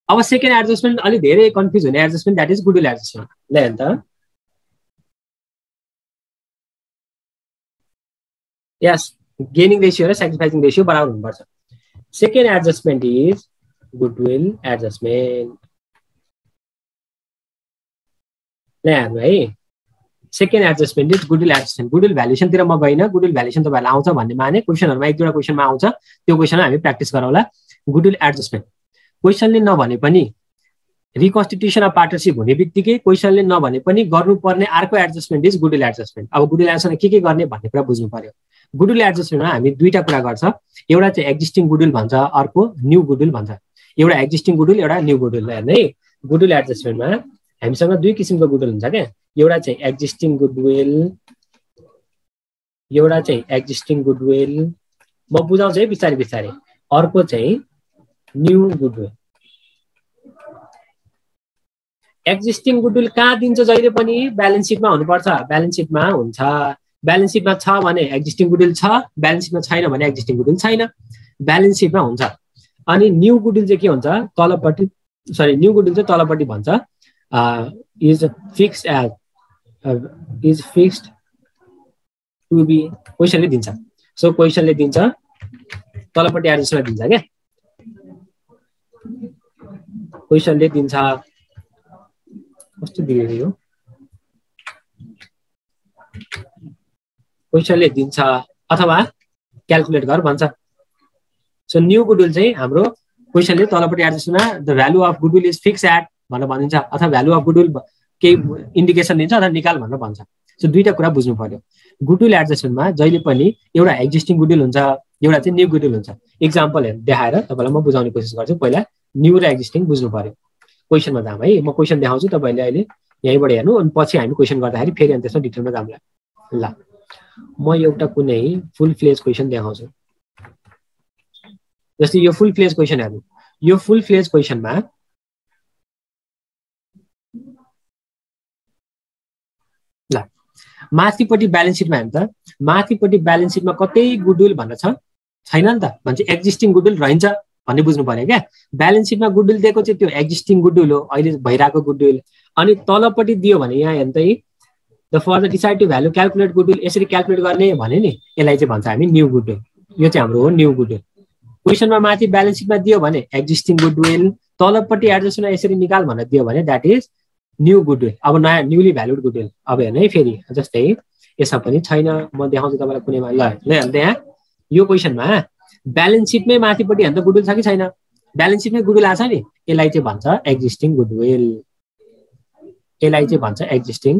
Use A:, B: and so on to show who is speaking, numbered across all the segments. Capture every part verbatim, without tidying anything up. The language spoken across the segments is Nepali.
A: अब सेकेन्ड एडजस्टमेन्ट अलि धेरै कन्फ्युज हुने adjustment that is goodwill adjustment ल हेर्नु त यस गेनिङ रेसियो र सेक्रिफाइसिङ रेसियो बराबर हुनुपर्छ second adjustment is goodwill adjustment ल हेर्नु है second adjustment is goodwill adjustment goodwill भ्यालुएसनतिर म गइन गुडविल भ्यालुएसन तपाईँहरूलाई आउँछ भन्ने माने क्वेसनहरुमा एक दुईवटा क्वेसनमा आउँछ त्यो क्वेसनमा हामी प्र्याक्टिस गरौँला गुडविल एडजस्टमेन्ट क्वेसनले नभने पनि रिकन्स्टिट्युसन अफ पार्टनरशिप हुने बित्तिकै क्वेसनले नभने पनि गर्नुपर्ने अर्को एडजस्टमेन्ट इज गुडविल एडजस्टमेन्ट अब गुडविल एडजस्टमेन्ट के के गर्ने भन्ने कुरा बुझ्नु पर्यो गुडविल एडजस्टमेन्टमा हामी दुईटा कुरा गर्छ एउटा चाहिँ एक्जिस्टिङ गुडविल भन्छ अर्को न्यू गुडविल भन्छ एउटा एक्जिस्टिङ गुडविल एउटा न्यू गुडविल हेर्नु है गुडविल एडजस्टमेन्टमा हामीसँग दुई किसिमको गुडविल हुन्छ क्या एउटा चाहिँ एक्जिस्टिङ गुडविल एउटा चाहिँ एक्जिस्टिङ गुडविल म बुझाउँछु है बिस्तारै बिस्तारै अर्को चाहिँ न्यू गुडविल एक्जिस्टिङ गुडविल कहाँ दिन्छ जहिले पनि ब्यालेन्स सिटमा हुनुपर्छ ब्यालेन्स सिटमा हुन्छ ब्यालेन्स सिटमा छ भने एक्जिस्टिङ गुडविल छ ब्यालेन्स सिटमा छैन भने एक्जिस्टिङ गुडविल छैन ब्यालेन्स सिटमा हुन्छ अनि न्यू गुडविल चाहिँ के हुन्छ तलपट्टि सरी न्यू गुडविल चाहिँ तलपट्टि भन्छ is fixed as is fixed to be क्वेसनले दिन्छ सो क्वेसनले दिन्छ तलपट्टि एडजस्टमेन्ट दिन्छ क्या क्वेसनले दिन्छ कस्तो दिएको यो क्वेसनले दिन्छ अथवा क्याल्कुलेट गर भन्छ सो न्यू गुडविल चाहिँ हाम्रो क्वेसनले तलपट्टि एडजस्टमेन्टमा the value of goodwill is fix at भनेर भनिन्छ अथवा भ्यालु अफ गुडविल केही इन्डिकेसन दिन्छ अथवा निकाल भनेर भन्छ सो दुईटा कुरा बुझ्नु पर्यो गुडविल एडजस्टमेन्टमा जहिले पनि एउटा एक्जिस्टिङ गुडविल हुन्छ एउटा चाहिँ न्यू गुडविल हुन्छ इक्जाम्पल हेर्नु देखाएर तपाईँलाई म बुझाउने कोसिस गर्छु पहिला न्यू र एक्जिस्टिङ बुझ्नु पर्यो क्वेसनमा जाम है म क्वेसन देखाउँछु तपाईँले अहिले यहीँबाट हेर्नु अनि पछि हामी क्वेसन गर्दाखेरि फेरि अनि त्यसमा डिटेलमा जामला ल म एउटा कुनै फुल फ्लेज क्वेसन देखाउँछु जस्तै यो फुल फ्लेज क्वेसन हेर्नु यो फुल फ्लेज क्वेसनमा ल माथिपट्टि ब्यालेन्स सिटमा हेर्नु त माथिपट्टि ब्यालेन्स सिटमा कतै गुडविल भनेर छ छैन नि त भन्छ एक्जिस्टिङ गुडविल रहन्छ भन्ने बुझ्नु पर्यो क्या ब्यालेन्स सिटमा गुडविल दिएको चाहिँ त्यो एक्जिस्टिङ गुडविल हो अहिले भइरहेको गुडविल अनि तलपट्टि दियो भने यहाँ हेर्नु त the for the decide to value calculate goodwill यसरी क्याल्कुलेट गर्ने भने नि यसलाई चाहिँ भन्छ हामी न्यू गुडविल यो चाहिँ हाम्रो हो न्यू गुडविल क्वेसनमा माथि ब्यालेन्स सिटमा दियो भने एक्जिस्टिङ गुडविल तलपट्टि एडजस्टमेन्ट यसरी निकाल भनेर दियो भने द्याट इज न्यू गुडविल अब नयाँ न्यूली भ्यालुड गुडविल अब हेर्नु है फेरि जस्तै यसमा पनि छैन म देखाउँछु तपाईँलाई कुनैमा ल ल यहाँ यो क्वेसनमा ब्यालेन्स सिटमै माथिपट्टि हेर्नु त गुडविल छ कि छैन ब्यालेन्स सिटमै गुडविल आछ नि यसलाई चाहिँ भन्छ एक्जिस्टिङ गुडविल यसलाई चाहिँ भन्छ एक्जिस्टिङ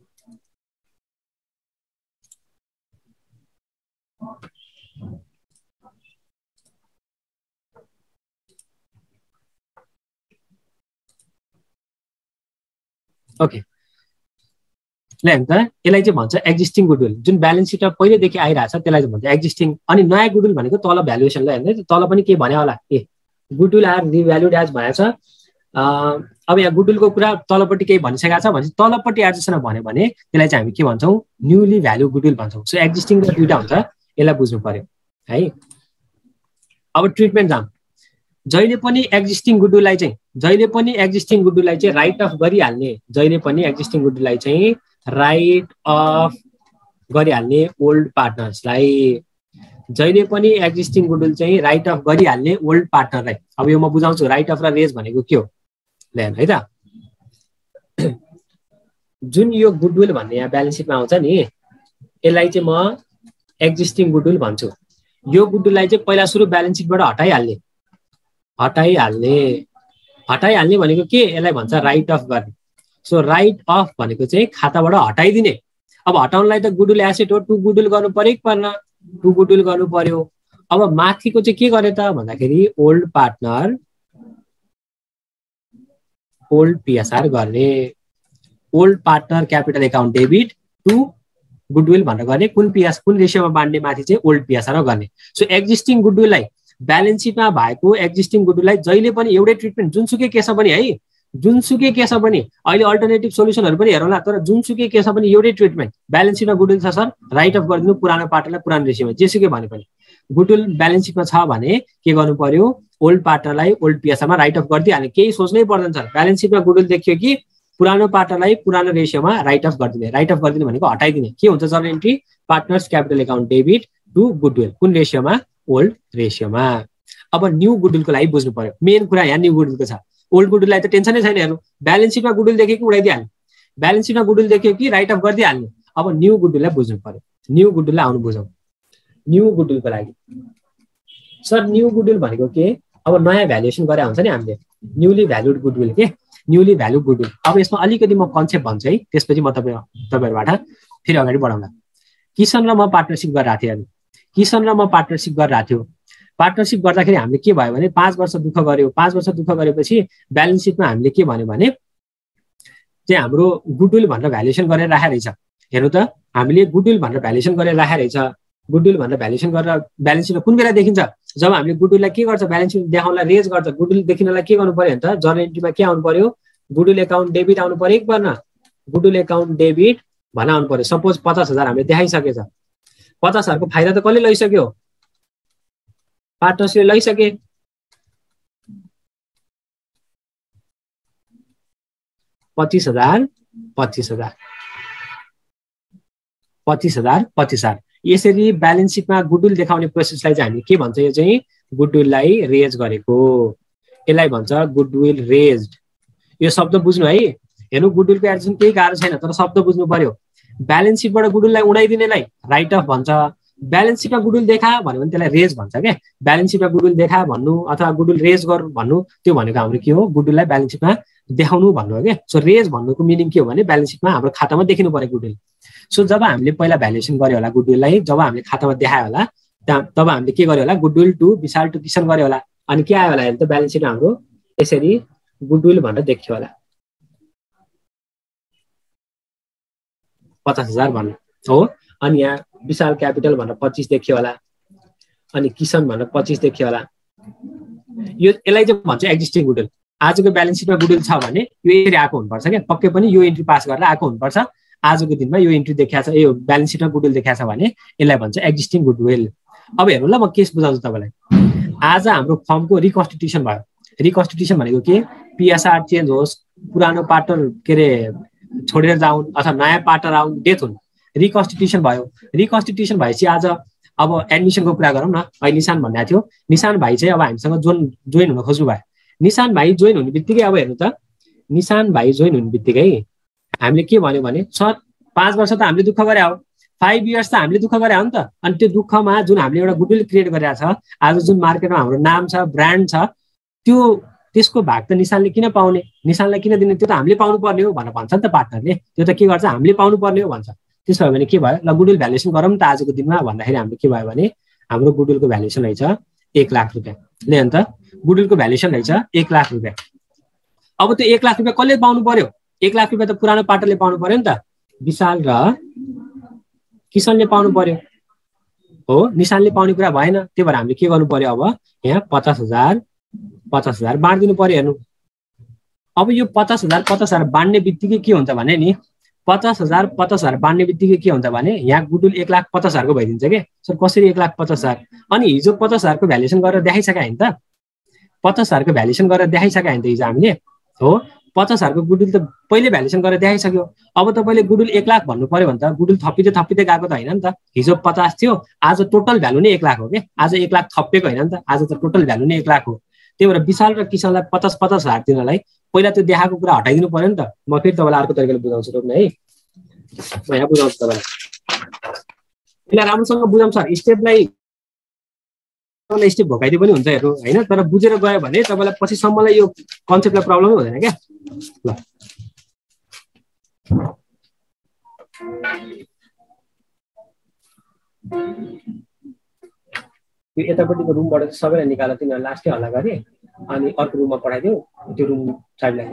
A: ओके ल हेर्नु त यसलाई चाहिँ भन्छ एक्जिस्टिङ गुडविल जुन ब्यालेन्स सिटमा पहिलेदेखि आइरहेछ त्यसलाई चाहिँ भन्छ एक्जिस्टिङ अनि नयाँ गुडविल भनेको तल भ्यालुएसन ल हेर्नु तल पनि के भन्यो होला a goodwill are revalued as भनेको छ अब यहाँ गुडविलको कुरा तलपट्टि केही भनिसकेको छ भने तलपट्टि एडजस्टमेन्ट भन्यो भने त्यसलाई चाहिँ हामी के भन्छौँ न्युली भ्यालु गुडविल भन्छौँ सो एक्जिस्टिङ र दुईटा हुन्छ यसलाई बुझ्नु पर्यो है अब ट्रिटमेन्ट जाम जहिले पनि एक्जिस्टिङ गुडविललाई चाहिँ जहिले पनि एक्जिस्टिङ गुडविललाई चाहिँ राइट अफ गरिहाल्ने जहिले पनि एक्जिस्टिङ गुडविललाई चाहिँ राइट अफ गरिहाल्ने ओल्ड पार्टनर्सलाई जहिले पनि एक्जिस्टिङ गुडविल चाहिँ राइट अफ गरिहाल्ने ओल्ड पार्टनरलाई अब यो म बुझाउँछु राइट अफ र रेज भनेको के हो ल हेर्नु है त जुन यो गुडविल भन्ने यहाँ ब्यालेन्स सिटमा आउँछ नि यसलाई चाहिँ म एक्जिस्टिङ गुडविल भन्छु यो गुडविललाई चाहिँ पहिला सुरु ब्यालेन्स सिटबाट हटाइहाल्ने हटाइहाल्ने हटाइहाल्ने भनेको के यसलाई भन्छ राइट अफ गर्ने सो राइट अफ भनेको चाहिँ खाताबाट हटाइदिने अब हटाउनलाई त गुडविल एसेट हो टु गुडविल गर्नु पर्यो कि पर्न टु गुडविल गर्नु पर्यो अब माथिको चाहिँ के गरे त भन्दाखेरि ओल्ड पार्टनर ओल्ड पिएसआर गर्ने old partner capital account debit to goodwill भनेर गर्ने कुन पिएस कुन रेसियोमा बाँड्ने माथि चाहिँ ओल्ड पिएसआर गर्ने सो एक्जिस्टिङ गुडविललाई ब्यालेन्स सिटमा भएको एक्जिस्टिङ गुडविललाई जहिले पनि एउटै ट्रिटमेन्ट जुनसुकै केसमा पनि है जुनसुकै केसमा पनि अहिले अल्टरनेटिभ सोल्युसनहरू पनि हेरौँला तर जुनसुकै केसमा पनि एउटै ट्रिटमेन्ट ब्यालेन्स सिटमा गुडविल छ सर राइट अफ गरिदिनु पुरानो पार्टनरलाई पुरानो रेसियोमा जेसुकै भने पनि गुडविल ब्यालेन्स सिटमा छ भने के गर्नु पर्यो ओल्ड पार्टनरलाई ओल्ड पिएसआरमा राइट अफ गरिदिइहाल्ने, केही सोच्नै पर्दैन सर। ब्यालेन्स सिटमा गुडविल देखियो कि पुरानो पार्टनरलाई पुरानो रेसियोमा राइट अफ गरिदिने। राइट अफ गरिदिने भनेको हटाइदिने। के हुन्छ journal entry? Partners capital account debit to goodwill. कुन रेसियोमा? ओल्ड रेसियोमा। अब न्यू गुडविलको लागि बुझ्नु पर्यो। मेन कुरा यहाँ न्यू गुडविलको छ। ओल्ड गुडविललाई त टेन्सनै छैन। हेर्नु, ब्यालेन्स सिटमा गुडविल देख्यो कि उडाइदिइहाल्ने, ब्यालेन्स सिटमा गुडविल देख्यो कि राइट अफ गरिदिइहाल्ने। अब न्यू गुडविललाई बुझ्नु पर्यो। न्यू गुडविललाई आउनु बुझौँ। न्यू गुडविलको लागि सर न्यू गुडविल भनेको के? अब नयाँ भ्यालुएसन गरे हुन्छ नि हामीले, न्यूली भ्यालुड गुडविल के न्यूली भ्यालु गुडविल। अब यसमा अलिकति म कन्सेप्ट भन्छु है, त्यसपछि म तपाईँ तपाईँहरूबाट फेरि अगाडि बढाउँला। किसन र म पार्टनरसिप गरिरहेको थिएँ। किसन र म पार्टनरसिप गरिरहेको थियो। पार्टनरसिप गर्दाखेरि हामीले के भयो भने पाँच वर्ष दुःख गऱ्यो। पाँच वर्ष दुःख गरेपछि ब्यालेन्स सिटमा हामीले के भन्यो भने चाहिँ हाम्रो गुडविल भनेर भ्यालुएसन गरेर राखेको रहेछ। हेर्नु त, हामीले गुडविल भनेर भ्यालुएसन गरेर राखेको रहेछ। गुडविल भनेर भ्यालुएसन गरेर ब्यालेन्स सिटमा कुन बेला देखिन्छ? जब हामीले गुडविललाई के गर्छ, ब्यालेन्स सिट देखाउनलाई रेज गर्छ। गुडविल देखिनलाई के गर्नु पर्यो भने त जर्नल एन्ट्रीमा के आउनु पर्यो? गुडविल एकाउन्ट डेबिट आउनु पर्यो। एक बार न गुडविल एकाउन्ट डेबिट भन्न आउनु पर्यो। सपोज पचास हजार हामीले देखाइसकेछ। पचास हजारको फाइदा त कसले लैसक्यो? पार्टनरसिपले लैसके। पच्चिस हजार पच्चिस हजार पच्चिस हजार पच्चिस हजार यसरी ब्यालेन्स सिटमा गुडविल देखाउने प्रोसेसलाई चाहिँ हामी के भन्छ? यो चाहिँ गुडविललाई रेज गरेको, यसलाई भन्छ गुडविल रेज्ड। यो शब्द बुझ्नु है। हेर्नु, गुडविलको एडिसन केही गाह्रो छैन, तर शब्द बुझ्नु पर्यो। ब्यालेन्स सिटबाट गुडविललाई उडाइदिनेलाई राइट अफ भन्छ। ब्यालेन्स सिटमा गुडविल देखा भन्यो भने त्यसलाई रेज भन्छ क्या। ब्यालेन्स सिटमा गुडविल देखा भन्नु अथवा गुडविल रेज गर्नु भन्नु, त्यो भनेको हाम्रो के हो? गुडविललाई ब्यालेन्स सिटमा देखाउनु भन्नु हो क्या। सो रेज भन्नुको मिनिङ के हो भने ब्यालेन्स सिटमा हाम्रो खातामा देखिनु पर्यो गुडविल। सो जब हामीले पहिला भ्यालुएसन गर्यो होला गुडविललाई, जब हामीले खातामा देखायो होला, तब हामीले के गर्यो होला? Goodwill to Vishal to Kisan गर्यो होला। अनि के आयो होला? हेर्नु त, ब्यालेन्स सिटमा हाम्रो यसरी गुडविल भनेर देखियो होला। पचास हजार भन्नु हो। अनि यहाँ विशाल क्यापिटल भनेर पच्चिस देखियो होला। अनि किसन भनेर पच्चिस देखियो होला। यो यसलाई चाहिँ भन्छ एक्जिस्टिङ गुडविल। आजको ब्यालेन्स सिटमा गुडविल छ भने यो यसरी आएको हुनुपर्छ क्या। पक्कै पनि यो एन्ट्री पास गरेर आएको हुनुपर्छ। आजको दिनमा यो एन्ट्री देखाएको छ, यो ब्यालेन्स सिटमा गुडविल देखाएको छ भने यसलाई भन्छ एक्जिस्टिङ गुडविल। अब हेर्नु ल, म केस बुझाउँछु तपाईँलाई। आज हाम्रो फर्मको रिकन्स्टिट्युसन भयो। रिकन्स्टिट्युसन भनेको के? पिएसआर चेन्ज होस्, पुरानो पार्टनर के अरे छोडेर जाउन् अथवा नयाँ पार्टनर आउन्, डेथ हुन्, रिकन्स्टिट्युसन भयो। रिकन्स्टिट्युसन भएपछि आज अब एडमिसनको कुरा गरौँ न। अहिले निशान भन्ने थियो, निशान भाइ चाहिँ अब हामीसँग जोइन जोइन हुन खोज्नु भयो। निशान भाइ जोइन हुने बित्तिकै अब हेर्नु त, निशान भाइ जोइन हुने बित्तिकै हामीले के भन्यो भने सर पाँच वर्ष त हामीले दुःख गरे हो, फाइभ इयर्स त हामीले दुःख गरे हो नि त। अनि त्यो दुःखमा जुन हामीले एउटा गुडविल क्रिएट गरेको छ, आज जुन मार्केटमा हाम्रो नाम छ, ब्रान्ड छ, त्यो त्यसको भाग त निशानले किन पाउने? निशानलाई किन दिने? त्यो त हामीले पाउनु पर्ने हो भनेर भन्छ नि त पार्टनरले। त्यो त के गर्छ? हामीले पाउनु पर्ने हो भन्छ। त्यसो भयो भने के भयो? ल गुडविल भ्यालुएसन गरौँ त आजको दिनमा भन्दाखेरि हाम्रो के भयो भने हाम्रो गुडविलको भ्यालुएसन रहेछ एक लाख रुपियाँ। ले अन्त गुडविलको भ्यालुएसन रहेछ एक लाख रुपियाँ। अब त्यो एक लाख रुपियाँ कसले पाउनु पर्यो? एक लाख रुपियाँ त पुरानो पार्टनरले पाउनु पर्यो नि त। विशाल र किसनले पाउनु पर्यो हो, निशानले पाउने कुरा भएन। त्यही भएर हामीले के गर्नु पर्यो? अब यहाँ पचास हजार पचास हजार बाँडिदिनु पर्यो। हेर्नु, अब यो पचास हजार पचास हजार बाँड्ने बित्तिकै के हुन्छ भने नि, पचास हजार पचास हजार बाँड्ने बित्तिकै के हुन्छ भने यहाँ गुडविल एक लाख पचास हजारको भइदिन्छ कि सर। कसरी एक लाख पचास हजार? अनि हिजो पचास हजारको भ्यालुएसन गरेर देखाइसक्यो नि त। पचास हजारको भ्यालुएसन गरेर देखाइसक्यो नि त हिजो हामीले हो। पचास हजारको गुडविल त पहिले भ्यालुएसन गरेर देखाइसक्यो। अब तपाईँले गुडविल एक लाख भन्नु पर्यो भने त गुडविल थपिँदै थपिँदै गएको त होइन नि त। हिजो पचास थियो, आज टोटल भ्यालु नै एक लाख हो कि। आज एक लाख थपिएको होइन नि त, आज त टोटल भ्यालु नै एक लाख हो। त्यही भएर विशाल र किसनलाई पचास पचास हजार दिनलाई पहिला त्यो देखाएको कुरा हटाइदिनु पर्यो नि त। म फेरि तपाईँलाई अर्को तरिकाले बुझाउँछु रोक्नु है। म यहाँ बुझाउँछु तपाईँलाई, यसलाई राम्रोसँग बुझाउँ सर। स्टेपलाई स्टेप भोकाइदिए पनि हुन्छ हेर्नु होइन, तर बुझेर गयो भने तपाईँलाई पछिसम्मलाई यो कन्सेप्टलाई प्रब्लमै हुँदैन क्या। ल यो यतापट्टिको रुमबाट सबैलाई निकालेर तिनीहरू लास्टै हल्ला गरे अनि अर्को रुममा पठाइदियो। त्यो रुम चाबी लाग्यो।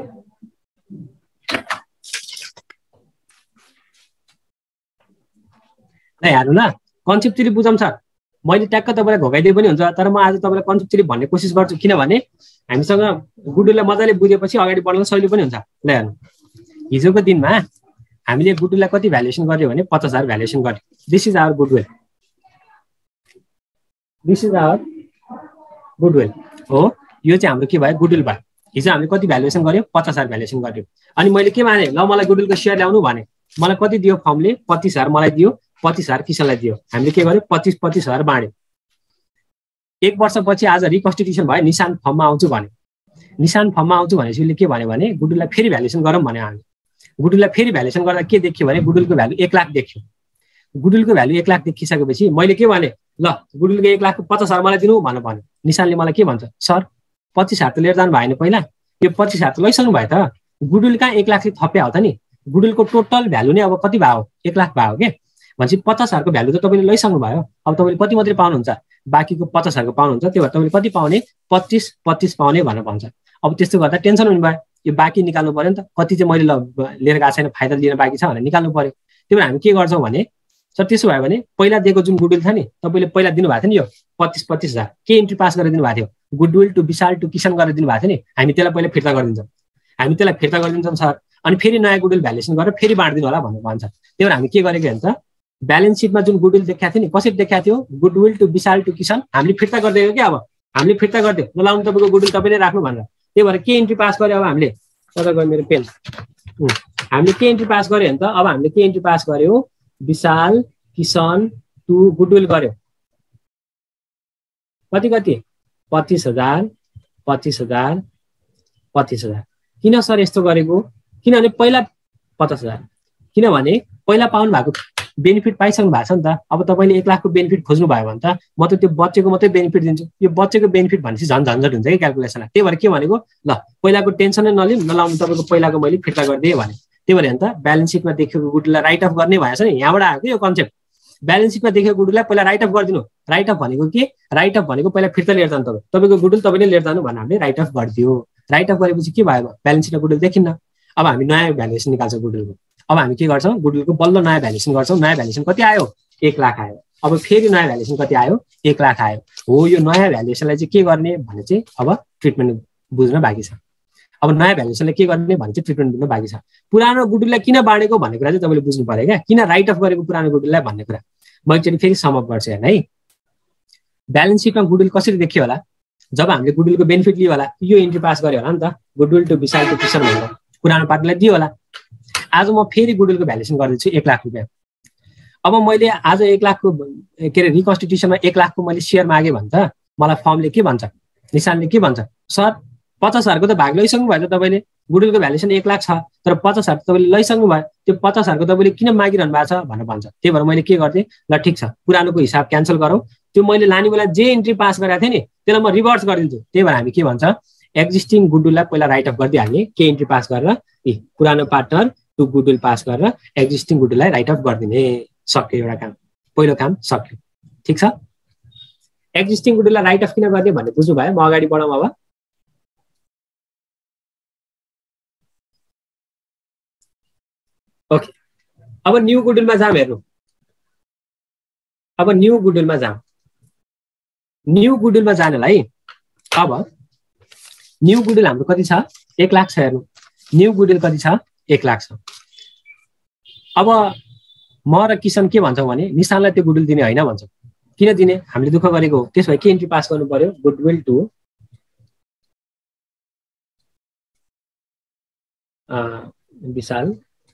A: ल हेर्नु ल, कन्सेप्टली बुझाउँ सर। मैले ट्याक्क तपाईँलाई घोकाइदिए पनि हुन्छ, तर म आज तपाईँलाई कन्सेप्टली भन्ने कोसिस गर्छु। किनभने हामीसँग गुडविललाई मजाले बुझेपछि अगाडि बढ्न सजिलो पनि हुन्छ। ल हेर्नु, हिजोको दिनमा हामीले गुडविललाई कति भ्यालुएसन गर्यो भने पचास हजार भ्यालुएसन गर्यो। This is our goodwill, this is our goodwill हो, यो चाहिँ हाम्रो के भयो गुडविल भयो। हिजो हामीले कति भ्यालुएसन गर्यो पचास हजार भ्यालुएसन गर्यो अनि मैले के माने ल मलाई गुडविलको सेयर ल्याउनु भने मलाई कति दियो फर्मले पच्चिस हजार मलाई दियो पच्चिस हजार किसनलाई दियो हामीले के गर्यो पच्चिस पच्चिस हजार बाँड्यो। एक वर्षपछि आज रिकन्स्टिट्युसन भयो निशान फर्ममा आउँछु भने निशान फर्ममा आउँछु भनेपछि उसले के भन्यो भने गुडविललाई फेरि भ्यालुएसन गरौँ भने हामी गुडविललाई फेरि भ्यालुएसन गर्दा के देखियो भने गुडविलको भ्यालु एक लाख देखियो। गुडविलको भ्यालु एक लाख देखिसकेपछि मैले के भने ल गुडविलको एक लाखको पचास हजार मलाई दिनु भनेर भन्यो। निशानले मलाई के भन्छ सर पच्चिस हजार त लिएर जानु भएन पहिला यो पच्चिस हजार त लैसक्नु भयो त गुडविल कहाँ एक लाखले थप्या हो त नि गुडविलको टोटल भ्यालु नै अब कति भयो एक लाख भयो के भनेपछि पचास हजारको भ्यालु त तपाईँले लैसक्नु भयो। अब तपाईँले कति मात्रै पाउनुहुन्छ बाँकीको पचास हजारको पाउनुहुन्छ त्यही भएर तपाईँले कति पाउने पच्चिस पच्चिस पाउने भनेर भन्छ। अब त्यस्तो गर्दा टेन्सन हुनु भयो यो बाँकी निकाल्नु पऱ्यो नि त कति चाहिँ मैले लिएर गएको छैन फाइदा लिन बाँकी छ भनेर निकाल्नु पऱ्यो। त्यही भएर हामी के गर्छौँ भने सर त्यसो भयो भने पहिला दिएको जुन गुडविल छ नि तपाईँले पहिला दिनुभएको थियो नि यो पच्चिस पच्चिस हजार के इन्ट्री पास गरेर दिनुभएको थियो गुडविल टु विशाल टु किसान गरेर दिनुभएको थियो नि हामी त्यसलाई पहिला फिर्ता गरिदिन्छौँ हामी त्यसलाई फिर्ता गरिदिन्छौँ सर अनि फेरि नयाँ गुडविल भ्यालुएसन गरेर फेरि बाँडिदिनु होला भनेर भन्छ। त्यही भएर हामी के गरेको हुन्छ ब्यालेन्स सिटमा जुन गुडविल देखाएको थियो नि कसरी देखाएको थियो गुडविल टु विशाल टु किसान हामीले फिर्ता गरिदियो कि अब हामीले फिर्ता गरिदियो नलाउनु तपाईँको गुडविल तपाईँले राख्नु भनेर। त्यही भएर के इन्ट्री पास गर्यो अब हामीले तपाईँको मेरो पेन हामीले के इन्ट्री पास गर्यो भने त अब हामीले के इन्ट्री पास गर्यो विशाल किसान टु गुडविल गर्यो कति कति पच्चिस हजार पच्चिस हजार पच्चिस हजार किन सर यस्तो गरेको किनभने पहिला पचास हजार किनभने पहिला पाउनु भएको बेनिफिट पाइसक्नु भएको छ नि त। अब तपाईँले एक लाखको बेनिफिट खोज्नु भयो भने त म त त्यो बच्चेको मात्रै बेनिफिट दिन्छु यो बच्चेको बेनिफिट भनेपछि झन् झन्झट हुन्छ कि क्यालकुलेसनमा। त्यही भएर के भनेको ल पहिलाको टेन्सनै नलिउँ नलाउनु तपाईँको पहिलाको मैले फिर्ता गरिदिएँ भने त्यही भएर त ब्यालेन्स सिटमा देखेको गुडविललाई राइट अफ गर्ने भएछ नि यहाँबाट आएको यो कन्सेप्ट ब्यालेन्स सिटमा देखेको गुडविललाई पहिला राइट अफ गरिदिनु राइट अफ भनेको के राइट अफ भनेको पहिला फिर्ता लिएर जानु तपाईँ तपाईँको गुडविल तपाईँले लिएर जानु भने हामीले राइट अफ गरिदियो। राइट अफ गरेपछि के भयो ब्यालेन्स सिटमा गुडविल देखिन्न अब हामी नयाँ भ्यालुएसन निकाल्छौँ गुडविलको। अब हामी के गर्छौँ गुडविलको बल्ल नयाँ भ्यालुएसन गर्छौँ नयाँ भ्यालुएसन कति आयो एक लाख आयो। अब फेरि नयाँ भ्यालुएसन कति आयो एक लाख आयो हो यो नयाँ भ्यालुएसनलाई चाहिँ के गर्ने भने चाहिँ अब ट्रिटमेन्ट बुझ्न बाँकी छ। अब नयाँ भ्यालुएसनलाई के गर्ने भने चाहिँ ट्रिटमेन्ट बुझ्न बाँकी छ। पुरानो गुडविललाई किन बाँडेको भन्ने कुरा चाहिँ तपाईँले बुझ्नु पऱ्यो क्या किन राइट अफ गरेको पुरानो गुडविललाई भन्ने कुरा म एकचोटि फेरि समअप गर्छु हेर्नु है। ब्यालेन्स सिटमा गुडविल कसरी देखियो होला जब हामीले गुडविलको बेनिफिट लियो होला यो इन्ट्री पास गर्यो होला नि त गुडविल टु विशाल टु किसान भनेर पुरानो पार्टीलाई दियो होला। आज म फेरि गुडविलको भ्यालुएसन गर्दैछु एक लाख रुपियाँ। अब मैले आज एक लाखको के अरे रिकन्स्टिट्युसनमा एक लाखको मैले सेयर मागेँ भने त मलाई फर्मले के भन्छ निशानले के भन्छ सर पचास हजारको त भाग लैसक्नु भयो त तपाईँले गुडविलको भ्यालुएसन एक लाख छ तर पचास हजार तपाईँले लैसक्नु भयो त्यो पचास हजारको तपाईँले किन मागिरहनु भएको छ भनेर भन्छ। त्यही भएर मैले के गर्थेँ ल ठिक छ पुरानोको हिसाब क्यान्सल गरौँ त्यो मैले लाने बेला जे इन्ट्री पास गरेको थिएँ नि त्यसलाई म रिभर्स गरिदिन्छु। त्यही भएर हामी के भन्छ एक्जिस्टिङ गुडविललाई पहिला राइट अफ गरिदिइहाल्ने के इन्ट्री पास गरेर ए पुरानो पार्टनर टु गुडविल पास गरेर एक्जिस्टिङ गुडविललाई राइट अफ गरिदिने सक्यो एउटा काम पहिलो काम सक्यो ठिक छ। एक्जिस्टिङ गुडविललाई राइट अफ किन गर्ने भन्ने बुझ्नु भयो म अगाडि बढाउँ अब। ओके अब न्यू गुडविलमा जाऊँ हेर्नु अब न्यू गुडविलमा जाऊँ न्यू गुडविलमा जानलाई अब न्यू गुडविल हाम्रो कति छ एक लाख छ हेर्नु न्यू गुडविल कति छ एक लाख छ। अब म र किसन के भन्छौँ भने निशानलाई त्यो गुडविल दिने होइन भन्छौँ किन दिने हामीले दुःख गरेको हो त्यसो भए के इन्ट्री पास गर्नु पर्यो गुडविल टु विशाल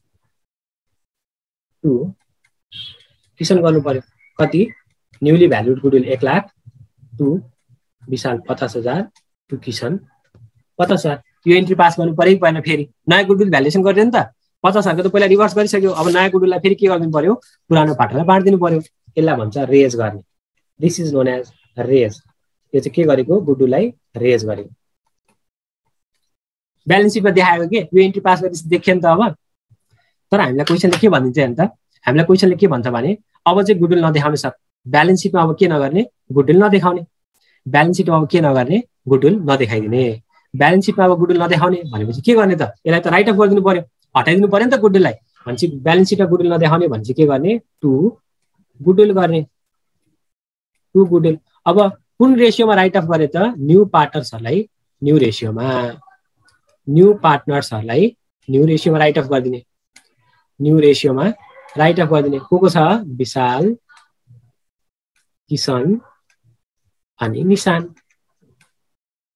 A: टु किसान गर्नु पर्यो कति न्यूली भ्यालुड गुडविल एक लाख टु विशाल पचास हजार टु किसान पचास हजार यो इन्ट्री पास गर्नु पऱ्यो कि परेन फेरि नयाँ गुडविल भ्यालुएसन गरिदियो नि त पचास हजारको त पहिला रिभर्स गरिसक्यो अब नयाँ गुडविललाई फेरि के गरिदिनु पर्यो पुरानो पार्टलाई बाँडिदिनु पर्यो यसलाई भन्छ रेज गर्ने this is known as raise यो चाहिँ के गरेको गुडविललाई रेज गरेको ब्यालेन्स सिटमा देखाएको के यो इन्ट्री पास गरेपछि देखियो नि त। अब तर हामीलाई क्वेसनले के भनिदिन्छ भने त हामीलाई क्वेसनले के भन्छ भने अब चाहिँ गुडविल नदेखाउने सर ब्यालेन्स सिटमा अब के नगर्ने गुडविल नदेखाउने ब्यालेन्स सिटमा अब के नगर्ने गुडविल नदेखाइदिने ब्यालेन्स सिटमा अब गुडविल नदेखाउने भनेपछि के गर्ने त यसलाई त राइट अफ गरिदिनु पर्यो हटाइदिनु पर्यो नि त गुडविललाई भनेपछि ब्यालेन्स सिटमा गुडविल नदेखाउने भनेपछि के गर्ने टु गुडविल गर्ने टु गुडविल। अब कुन रेसियोमा राइट अफ गरे त न्यू पार्टनर्सहरूलाई न्यू रेसियोमा न्यू पार्टनर्सहरूलाई न्यू रेसियोमा राइट अफ गरिदिने न्यू रेसियोमा राइट अफ गरिदिने को को छ विशाल किसान अनि निशान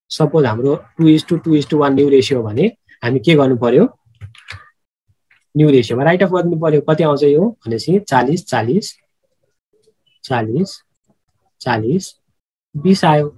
A: सपोज हाम्रो two is two two is two one new ratio भने हामी के गर्नु पर्यो, न्यू रेसियोमा राइट अफ गर्नु पर्यो। कति आउँछ यो भनेपछि चालीस चालीस चालीस चालीस बीस आयो।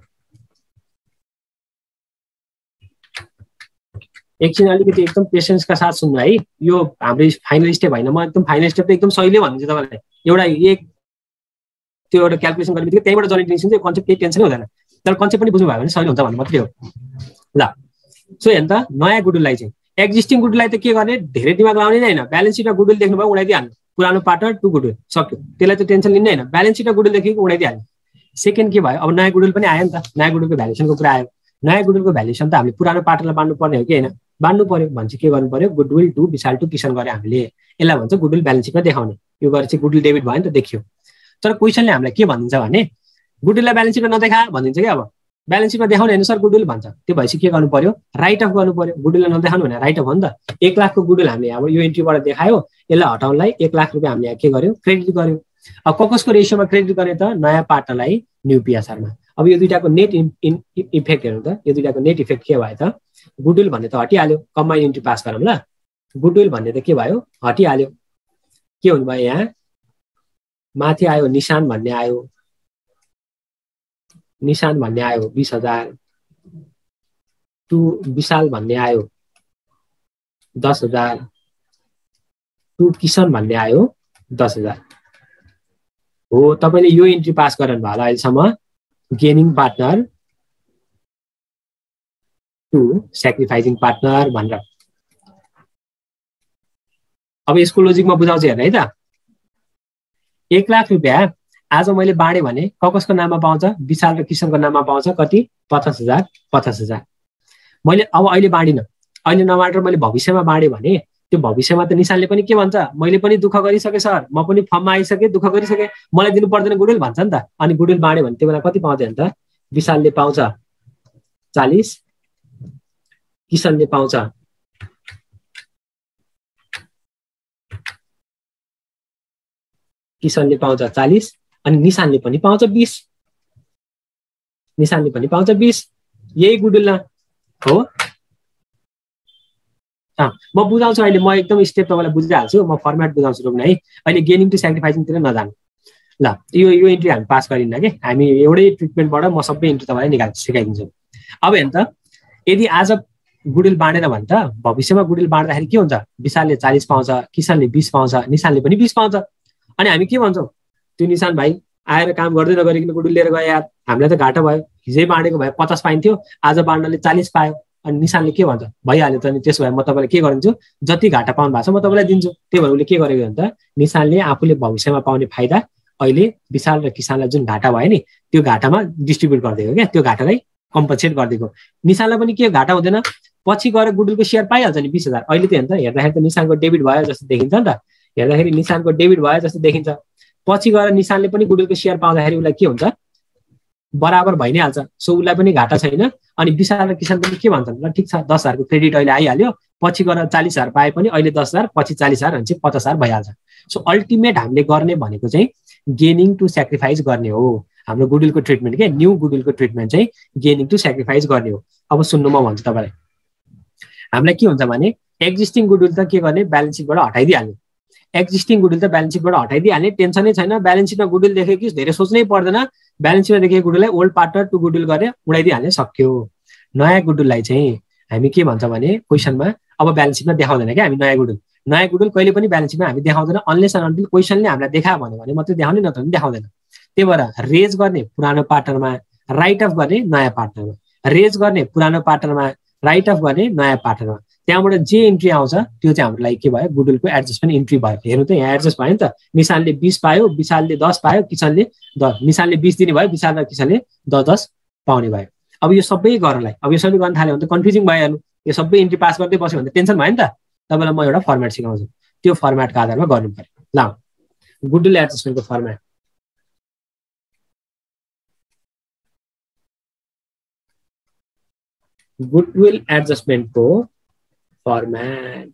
A: एकछिन अलिकति एकदम पेसेन्सका साथ सुन्नु है, यो हाम्रो फाइनल स्टेप होइन, म एकदम फाइनल स्टेप त एकदम सहिले भन्छु तपाईँलाई। एउटा एक त्यो एउटा क्यालकुलेसन गर्ने बित्तिकै त्यहीँबाट जनरेट निस्किन्छ, त्यो कन्सेप्ट केही टेन्सनै हुँदैन, तर कन्सेप्ट पनि बुझ्नु भयो भने सहिले हुन्छ भन्नु मात्रै हो। ल सो हेर्नु त, नयाँ गुडुललाई चाहिँ एक्जिस्टिङ गुडुललाई त के गर्ने, धेरै दिमाग लाउने नै होइन, ब्यालेन्स सिट र गुडुल देख्नुभयो उडाइदिइहाल्नु, पुरानो पार्टनर टु गुडुल सक्यो, त्यसलाई त टेन्सन लिने होइन, ब्यालेन्स सिट र गुडुल देखेको उडाइदिइहाल्नु। सेकेन्ड के भयो, अब नयाँ गुडुल पनि आयो नि त, नयाँ गुडुलको भ्यालुएसनको कुरा आयो। नयाँ गुडुलको भ्यालुएसन त हामीले पुरानो पार्टनरलाई बाँड्नु पर्ने हो कि होइन, बाँड्नु पर्यो भने चाहिँ के गर्नु पर्यो, गुडविल टु विशाल टु किसान गरे हामीले, यसलाई भन्छ गुडविल ब्यालेन्स सिटमा देखाउने। यो गरेर चाहिँ गुडविल डेबिट भयो नि त, देखियो। तर क्वेसनले हामीलाई के भनिदिन्छ भने गुडविललाई ब्यालेन्स सिटमा नदेखा भनिदिन्छ कि, अब ब्यालेन्स सिटमा देखाउने होइन सर गुडविल भन्छ, त्यो भएपछि के गर्नु पर्यो, राइट अफ गर्नु पर्यो। गुडविललाई नदेखाउनु भने राइट अफ हो नि त। एक लाखको गुडविल हामीले अब यो इन्ट्रीबाट देखायो, यसलाई हटाउनलाई एक लाख रुपियाँ हामीले के गर्यो, क्रेडिट गर्यो। अब कसको रेसियोमा क्रेडिट गर्ने त, नयाँ पार्टनरलाई न्यू पिएसआरमा। अब यो दुइटाको नेट इफेक्ट हेर्नु त, यो दुइटाको नेट इफेक्ट के भयो त, गुडविल भन्ने त हटिहाल्यो, कम्बाइन इन्ट्री पास गरौँ ल। गुडविल भन्ने त के भयो, हटिहाल्यो। के हुनु भयो यहाँ, माथि आयो निशान भन्ने आयो, निशान भन्ने आयो बीस हजार, टु विशाल भन्ने आयो दस हजार, टु किसान भन्ने आयो दस हजार। हो तपाईँले यो इन्ट्री पास गर्नु भयो होला अहिलेसम्म, gaining partner to sacrificing partner भनेर। अब यसको लोजिक म बुझाउँछु हेर्नु है त। एक लाख रुपियाँ आज मैले बाँडेँ भने ककसको नाममा पाउँछ, विशाल र किसनको नाममा पाउँछ, कति, पचास हजार पचास हजार। मैले अब अहिले बाँडिनँ, अहिले नबाँडेर मैले भविष्यमा बाँडेँ भने त्यो भविष्यमा त निशानले पनि के भन्छ, मैले पनि दुःख गरिसकेँ सर, म पनि फर्ममा आइसकेँ, दुःख गरिसकेँ, मलाई दिनु पर्दैन गुडविल भन्छ नि त। अनि गुडविल बाँड्यो भने त्यो बेला कति पाउँछ नि त, विशालले पाउँछ चालीस, किसनले पाउँछ किसनले पाउँछ चालीस, अनि निशानले पनि पाउँछ बिस, निशानले पनि पाउँछ बिस। यही गुडविल हो। म बुझाउँछु अहिले, म एकदम स्टेप तपाईँलाई बुझिहाल्छु, म फर्मेट बुझाउँछु रोक्न है। अहिले गेनिङ टु सेक्रिफाइसिङतिर नजानु ल। यो यो इन्ट्री हामी पास गरिन्न कि, हामी एउटै ट्रिटमेन्टबाट म सबै इन्ट्री तपाईँलाई निकाल्छु, सिकाइदिन्छु। अब हेर्नु त, यदि आज गुडविल बाँडेन भने त भविष्यमा गुडविल बाँड्दाखेरि के हुन्छ, विशालले चालीस पाउँछ, किसानले बिस पाउँछ, निशानले पनि बिस पाउँछ। अनि हामी के भन्छौँ, त्यो निशान भाइ आएर काम गर्दै नगरिकन गुडविल लिएर गयो यार, हामीलाई त घाटा भयो, हिजै बाँडेको भए पचास पाइन्थ्यो, आज बाँड्नाले चालीस पायो। अनि निशानले के भन्छ, भइहाल्यो त, अनि त्यसो भए म तपाईँलाई के गरिदिन्छु, जति घाटा पाउनु भएको छ म तपाईँलाई दिन्छु। त्यही भएर उसले के गरेको भने त, निशानले आफूले भविष्यमा पाउने फाइदा अहिले विशाल र किसानलाई जुन घाटा भयो नि त्यो घाटामा डिस्ट्रिब्युट गरिदिएको क्या, त्यो घाटालाई कम्पनसेट गरिदिएको। निशानलाई पनि के घाटा हुँदैन, पछि गएर गुडविलको सेयर पाइहाल्छ नि बिस हजार। अहिले त हेर्नु त, हेर्दाखेरि त निशानको डेबिट भयो जस्तो देखिन्छ नि त, हेर्दाखेरि निशानको डेबिट भयो जस्तो देखिन्छ। पछि गएर निशानले पनि गुडविलको सेयर पाउँदाखेरि उसलाई के हुन्छ, बराबर भइ नै हाल्छ। सो उसलाई पनि घाटा छैन। अनि विशाल र किसान पनि के भन्छन्, ल ठिक छ दस हजारको क्रेडिट अहिले आइहाल्यो, पछि गएर चालिस हजार पाए पनि अहिले दस हजार, पछि चालिस हजार भने चाहिँ पचास हजार भइहाल्छ। सो अल्टिमेट हामीले गर्ने भनेको चाहिँ गेनिङ टु सेक्रिफाइस गर्ने हो। हाम्रो गुडविलको ट्रिटमेन्ट के, न्यू गुडविलको ट्रिटमेन्ट चाहिँ गेनिङ टु सेक्रिफाइस गर्ने हो। अब सुन्नु, म भन्छु तपाईँलाई, हामीलाई के हुन्छ भने एक्जिस्टिङ गुडविल त के गर्ने, ब्यालेन्स सिटबाट हटाइदिइहाल्ने। एक्जिस्टिङ गुडविल त ब्यालेन्स सिटबाट हटाइदिइहाल्ने, टेन्सनै छैन। ब्यालेन्स सिटमा गुडविल देखेको कि धेरै सोच्नै पर्दैन, ब्यालेन्स सिटमा देखेको गुडविललाई ओल्ड पार्टनर टु गुडविल गरेर उडाइदिइहाल्ने, सक्यो। नयाँ गुडविललाई चाहिँ हामी के भन्छ भने क्वेसनमा अब ब्यालेन्स सिटमा देखाउँदैन क्या हामी नयाँ गुडविल। नयाँ गुडविल कहिले पनि ब्यालेन्स सिटमा हामी देखाउँदैन, अनलेस एन्ड अन्टिल क्वेसनले हामीलाई देखायो भने मात्रै देखाउने, नत्र भने देखाउँदैन। त्यही भएर रेज गर्ने पुरानो पार्टनरमा, राइट अफ गर्ने नयाँ पार्टनरमा, रेज गर्ने पुरानो पार्टनरमा, राइट अफ गर्ने नयाँ पार्टनरमा। त्यहाँबाट जे इन्ट्री आउँछ त्यो चाहिँ हाम्रो लागि के भयो, गुडविलको एडजस्टमेन्ट इन्ट्री भयो। हेर्नु त यहाँ एडजस्ट भयो नि त, निशानले बिस पायो, विशालले दस पायो, किसानले दस, निशानले बिस दिने भयो, विशाल र किसानले दस दस पाउने भयो। अब यो सबै गर्नलाई, अब यो सबै गर्न थाल्यो भने त कन्फ्युजिङ भइहाल्नु। यो सबै इन्ट्री पास गर्दै बस्यो भने त टेन्सन भयो नि त। तपाईँलाई म एउटा फर्मेट सिकाउँछु, त्यो फर्मेटको आधारमा गर्नु पर्यो। ल गुडविल एडजस्टमेन्टको फर्मेट, गुडविल एडजस्टमेन्टको फर्मेट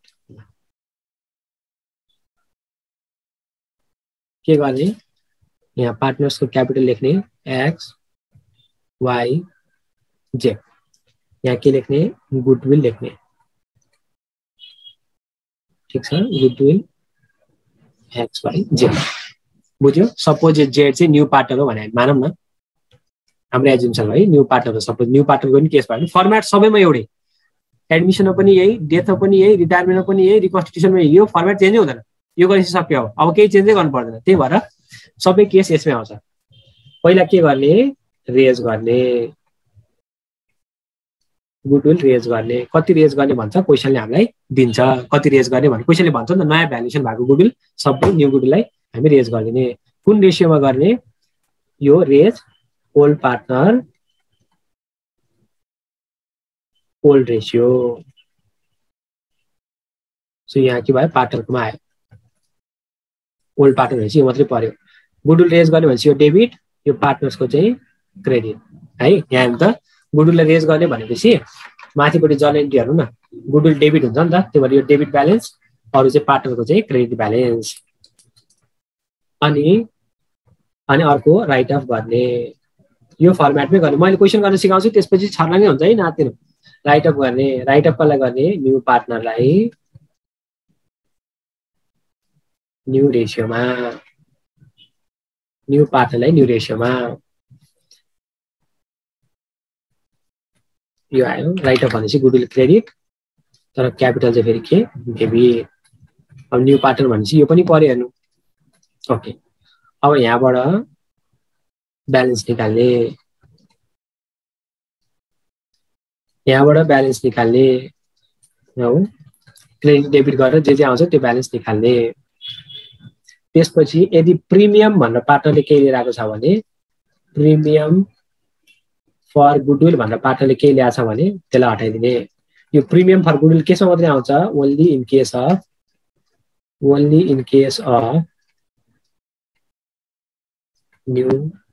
A: के गर्ने, यहाँ पार्टनर्सको क्यापिटल लेख्ने, एक्स वाई जेड। यहाँ के लेख्ने गुडविल लेख्ने ठीक छ गुडविल एक्स बाई जेड बुझ्यो सपोज जेड चाहिँ न्यू पार्टनर हो भने मानौँ न हाम्रो एजुम्सन है न्यू पार्टनर सपोज न्यू पार्टनरको पनि केस भयो फर्मेट सबैमा एउटै एडमिसनमा पनि यही डेथमा पनि यही रिटायरमेन्टमा पनि यही रिकन्स्टिट्युसनमा यो फर्मेट चेन्जै हुँदैन यो गरेपछि सक्यो अब केही चेन्जै गर्नु पर्दैन त्यही भएर सबै केस यसमै आउँछ पहिला के गर्ने रेज गर्ने गुडविल रेज गर्ने कति रेज गर्ने भन्छ क्वेसनले हामीलाई दिन्छ कति रेज गर्ने भने क्वेसनले भन्छ नि त नयाँ भ्यालुएसन भएको गुडविल सबै न्यू गुडविललाई हामी रेज गरिदिने कुन रेसियोमा गर्ने यो raise old partner old ratio so यहाँ के भयो पार्टनरकोमा आयो ओल्ड पार्टनर भनेपछि यो मात्रै पर्यो गुडविल रेज गर्ने भनेपछि यो डेबिट यो पार्टनर्सको चाहिँ क्रेडिट है यहाँ त गुडविललाई रेज गर्ने भनेपछि माथिपट्टि जर्नल एन्ट्री हेर्नु न गुडविल डेबिट हुन्छ नि त त्यही भएर यो डेबिट ब्यालेन्स अरू चाहिँ पार्टनरको चाहिँ क्रेडिट ब्यालेन्स अनि अनि अर्को राइट अफ गर्ने यो फर्मेटमै गर्ने मैले क्वेसन गर्न सिकाउँछु त्यसपछि छर्लङ्गै हुन्छ है नातिनु राइट अफ गर्ने राइट अफ कसलाई गर्ने न्यू पार्टनरलाई न्यू रेसियोमा न्यू पार्टनरलाई न्यू रेसियोमा यो आयो राइट अफ भनेपछि गुडविल क्रेडिट तर क्यापिटल चाहिँ फेरि के डेबिट अब न्यू पार्टनर भनेपछि यो पनि पर्यो हेर्नु ओके अब यहाँबाट ब्यालेन्स निकाल्ने यहाँबाट ब्यालेन्स निकाल्ने हो क्रेडिट डेबिट गरेर जे जे आउँछ त्यो ब्यालेन्स निकाल्ने त्यसपछि यदि प्रिमियम भनेर पार्टनरले केही लिएर आएको छ भने प्रिमियम फर गुडविल भनेर पार्टनरले केही ल्याएको छ भने त्यसलाई हटाइदिने यो प्रिमियम फर गुडविल केसमा मात्रै आउँछ only in case of only in case of new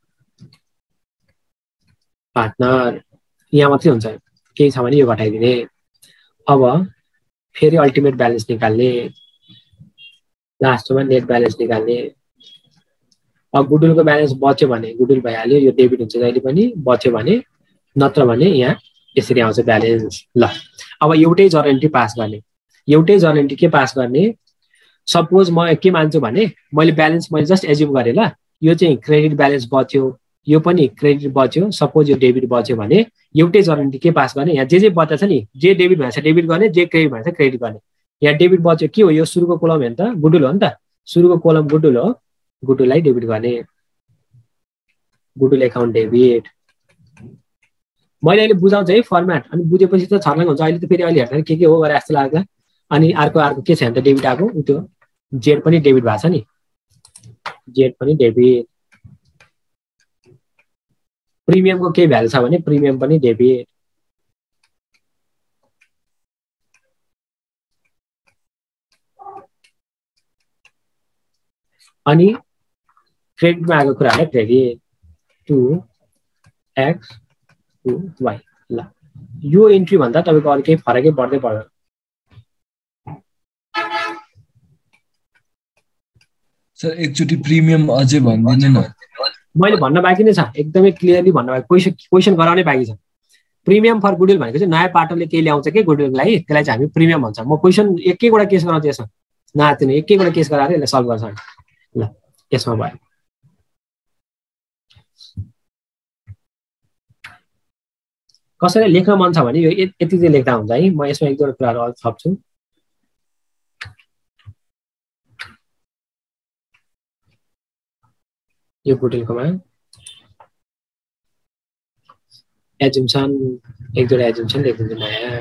A: partner यहाँ मात्रै हुन्छ केही छ भने यो घटाइदिने अब फेरि अल्टिमेट ब्यालेन्स निकाल्ने लास्टमा नेट ब्यालेन्स निकाल्ने अब गुडविलको ब्यालेन्स बच्यो भने गुडविल भइहाल्यो यो डेबिट हुन्छ जहिले पनि बच्यो भने नत्र भने यहाँ यसरी आउँछ ब्यालेन्स ल अब एउटै जर्नल एन्ट्री पास गर्ने एउटै जर्नल एन्ट्री के पास गर्ने सपोज म के मान्छु भने मैले ब्यालेन्स मैले जस्ट एज्युम गरेँ ल यो चाहिँ क्रेडिट ब्यालेन्स बच्यो यो पनि क्रेडिट बच्यो सपोज यो डेबिट बच्यो भने एउटै जर्नल एन्ट्री के पास गर्ने यहाँ जे जे बच्चा छ नि जे डेबिट भएछ डेबिट गर्ने जे क्रेडिट भएछ क्रेडिट गर्ने यहाँ डेबिट बच्यो के हो यो सुरुको कोलम हेर्नु त गुडविल हो नि त सुरुको कोलम गुडविल हो गुडविललाई डेबिट गर्ने गुडविल एकाउन्ट डेबिट मैले अहिले बुझाउँछ है फर्मेट अनि बुझेपछि त छर्लङ्ग हुन्छ अहिले त फेरि अहिले हेर्दा के के हो गरेर जस्तो लाग्छ अनि अर्को अर्को के छ भने त डेबिट आएको त्यो जेड पनि डेबिट भएको छ नि जेड पनि डेबिट प्रिमियमको केही भ्यालु छ भने प्रिमियम पनि डेबिट अनि क्रेडिटमा आएको कुरालाई credit to X to Y ल यो इन्ट्री भन्दा तपाईँको अरू केही फरकै पर्दै पर्दैन
B: सर एकचोटि प्रिमियम अझै भन्दिनु न
A: मैले भन्न बाँकी नै छ एकदमै क्लियरली भन्न बाँकी क्वेसन क्वेसन गराउनै बाँकी छ प्रिमियम फर गुडविल भनेको चाहिँ नयाँ पार्टनरले केही ल्याउँछ कि गुडविललाई त्यसलाई चाहिँ हामी प्रिमियम भन्छ म क्वेसन एक एकवटा केस गराउँछु यसमा नातिनु एक एकवटा केस गराएर यसलाई सल्भ गर्छ ल यसमा भयो कसैलाई लेख्न मन छ भने यो यति चाहिँ लेख्दा हुन्छ है म यसमा एक दुईवटा कुराहरू अझ थप्छु यो गुडविलकोमा एजुम्सन एक दुईवटा एजुम्सन लेखिदिन्छु नयाँ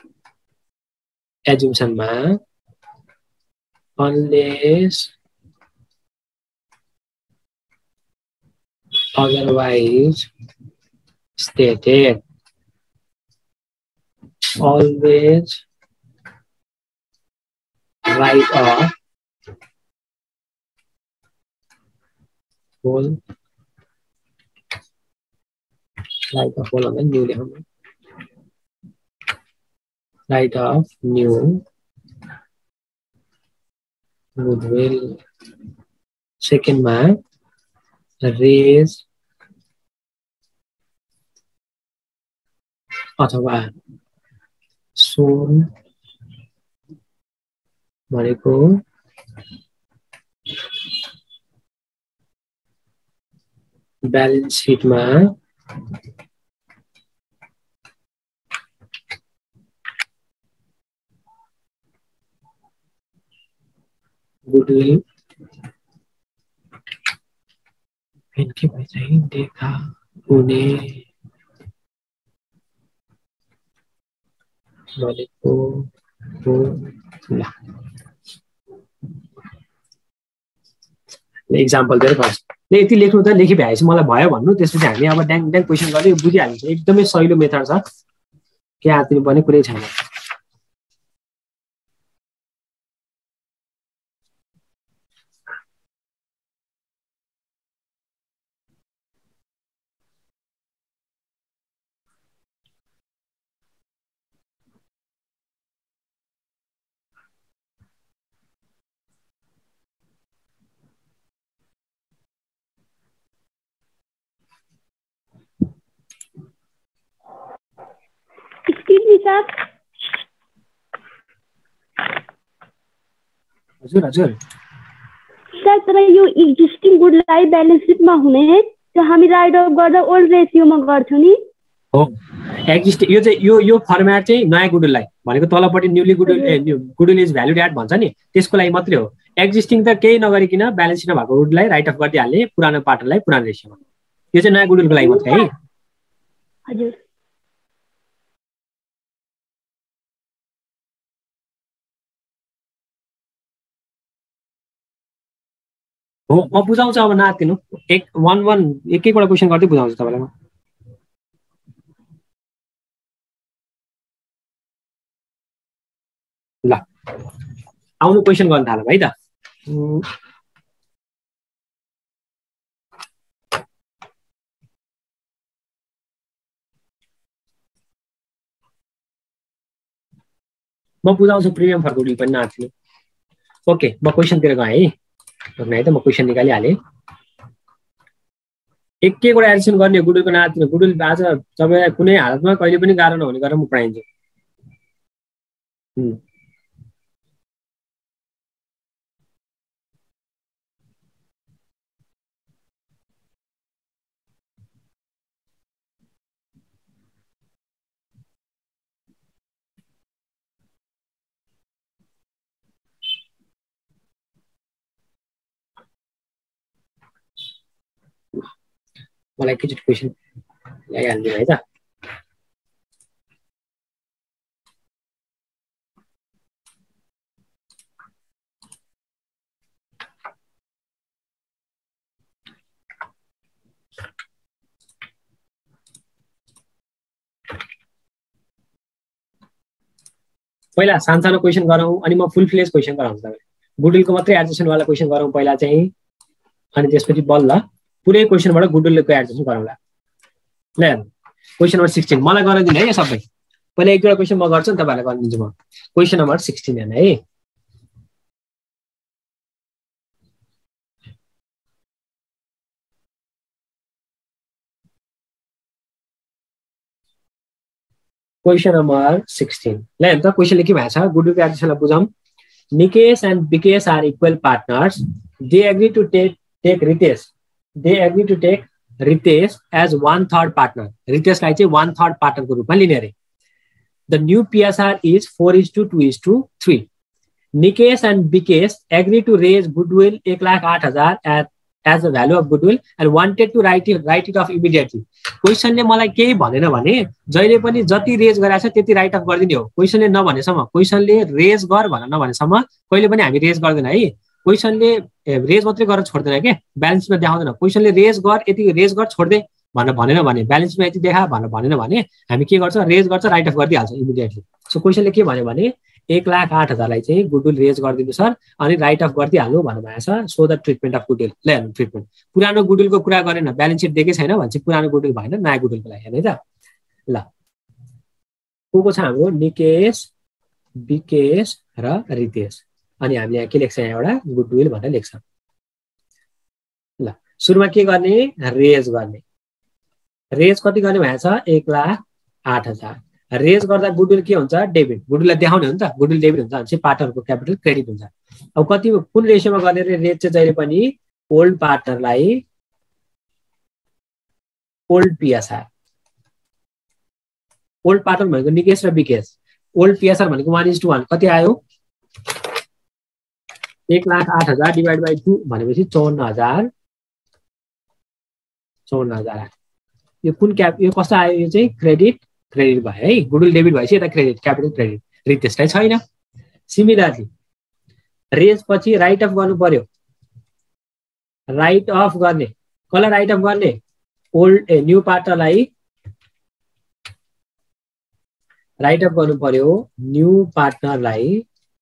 A: एजुम्सनमा unless otherwise stated always write off whole write off whole on the new write off new goodwill second ma raise अथवा सोन भनेको ब्यालेन्स सिटमा गुडविल के चाहिँ देखा हुने भनेको हो। ल इक्जाम्पल दिएर गर्छ ल यति लेख्नु त लेखि भ्याएपछि मलाई भयो भन्नु त्यसपछि हामी अब ड्याङ ड्याङ क्वेसन गर्दै बुझिहालिन्छ एकदमै सजिलो मेथड छ के आत्नु पर्ने कुनै छैन हजुर हजुर
C: सर तर यो एक्जिस्टिङ गुडलाई ब्यालेन्स सिटमा हुने त्यो हामी राइट अफ गर्दा ओल्ड रेसियोमा गर्छौं नि
A: हो एक्जिस्टिङ यो चाहिँ यो यो फर्म्याट चाहिँ नयाँ गुडललाई भनेको तलपट्टि newly goodwill goodwill is valued at भन्छ नि त्यसको लागि मात्रै हो एक्जिस्टिङ त केही नगरिकिन ब्यालेन्स सिटमा भएको गुडललाई राइट अफ गरिदिहाल्ने पुरानो पार्टनरलाई पुरानो रेसियोमा यो चाहिँ नयाँ गुडलको लागि मात्रै है
C: हजुर
A: हो म बुझाउँछु अब नआत्तिनु एक वान वान एक एकवटा क्वेसन गर्दै बुझाउँछु तपाईँलाई म ल आउनु क्वेसन गर्न थालौँ है त म बुझाउँछु प्रिमियम फर गुडल पनि नआत्तिनु ओके म क्वेसनतिर गएँ है है त म क्वेसन निकालिहालेँ एक एकवटा एडिसन गर्ने गुडलको नआत्तिनु गुडल आज तपाईँलाई कुनै हालतमा कहिले पनि गाह्रो नहुने गरेर म पढाइन्छु मलाई एकैचोटि क्वेसन ल्याइहाल्नु है त पहिला सानसानो क्वेसन गरौँ अनि म फुल फ्लेज क्वेसन गराउँछु तपाईलाई गुडलको मात्रै एडजस्टमेन्टवाला क्वेसन गरौँ पहिला चाहिँ अनि त्यसपछि बल्ल पुरै क्वेसनबाट गुडलको एडजस्टमेन्ट गरौँला ल क्वेसन नम्बर सिक्सटिन मलाई गर्न दिनु है यो सबै पहिला एक दुईवटा क्वेसन म गर्छु नि तपाईँहरूलाई गरिदिन्छु म क्वेसन नम्बर सिक्सटिन हेर्नु है क्वेसन नम्बर सिक्सटिन ल हेर्नु त क्वेसनले के भएको छ गुडलको एडजस्टमेन्टलाई बुझौँ Nikesh and Vikesh are equal partners they agree to take take Ritesh they agree to take Ritesh as one third partner रितेशलाई चाहिँ वान थर्ड पार्टनरको रूपमा लिने अरे the new P S R is four is two two is two three Nikesh and Vikesh agree to raise goodwill एक लाख आठ हजार at as the value of goodwill and wanted to write it right it off immediately क्वेसनले मलाई केही भनेन भने जहिले पनि जति रेज गराएको छ त्यति राइट अफ गरिदिने हो क्वेसनले नभनेसम्म क्वेसनले रेज गर भनेर नभनेसम्म कहिले पनि हामी रेज गर्दैन है क्वेसनले रेज मात्रै गरेर छोड्दैन के ब्यालेन्समा देखाउँदैन क्वेसनले रेज गर यति रेज गर छोड्दै भनेर भनेन भने ब्यालेन्समा यति देखा भनेर भनेन भने हामी के गर्छ रेज गर्छ राइट अफ गरिदिइहाल्छ इमिडिएटली सो क्वेसनले के भन्यो भने एक लाख आठ हजारलाई चाहिँ गुडविल रेज गरिदिनु सर अनि राइट अफ गरिदिइहाल्नु भन्नुभएको छ so the treatment of goodwill ल हेर्नु ट्रिटमेन्ट पुरानो गुडविलको कुरा गरेन ब्यालेन्स सिट दिएकै छैन भने चाहिँ पुरानो गुडविल भएन नयाँ गुडविलको लागि हेर्नु है त ल को को छ हाम्रो निकेश विकेश र रितेश अनि हामीले यहाँ के लेख्छ यहाँ एउटा गुडविल भनेर लेख्छ ल सुरुमा के गर्ने रेज गर्ने रेज कति गर्ने भएको छ एक लाख आठ हजार रेज गर्दा गुडविल के हुन्छ डेबिट, गुडविललाई देखाउने हो नि त, गुडविल डेबिट हुन्छ भनेपछि पार्टनरको क्यापिटल क्रेडिट हुन्छ। अब कति कुन रेसियोमा गर्ने रे रेज चाहिँ जहिले पनि ओल्ड पार्टनरलाई ओल्ड पिएसआर, ओल्ड पार्टनर भनेको निकेश र विकेश, ओल्ड पिएसआर भनेको वान इज टू वान कति आयो एक लाख आठ हजार डिभाइड बाई टू भनेपछि चौन्न हजार चौन्न हजार यो कुन क्याप यो कस्तो आयो यो चाहिँ क्रेडिट क्रेडिट भयो है, गुडविल डेबिट भएपछि यता क्रेडिट क्यापिटल क्रेडिट रितेशलाई छैन। सिमिलरली रेज पछि राइट अफ गर्नु पर्यो, राइट अफ गर्ने कसलाई राइट अफ गर्ने ओल्ड ए न्यू पार्टनरलाई राइट अफ गर्नु पर्यो, न्यू पार्टनरलाई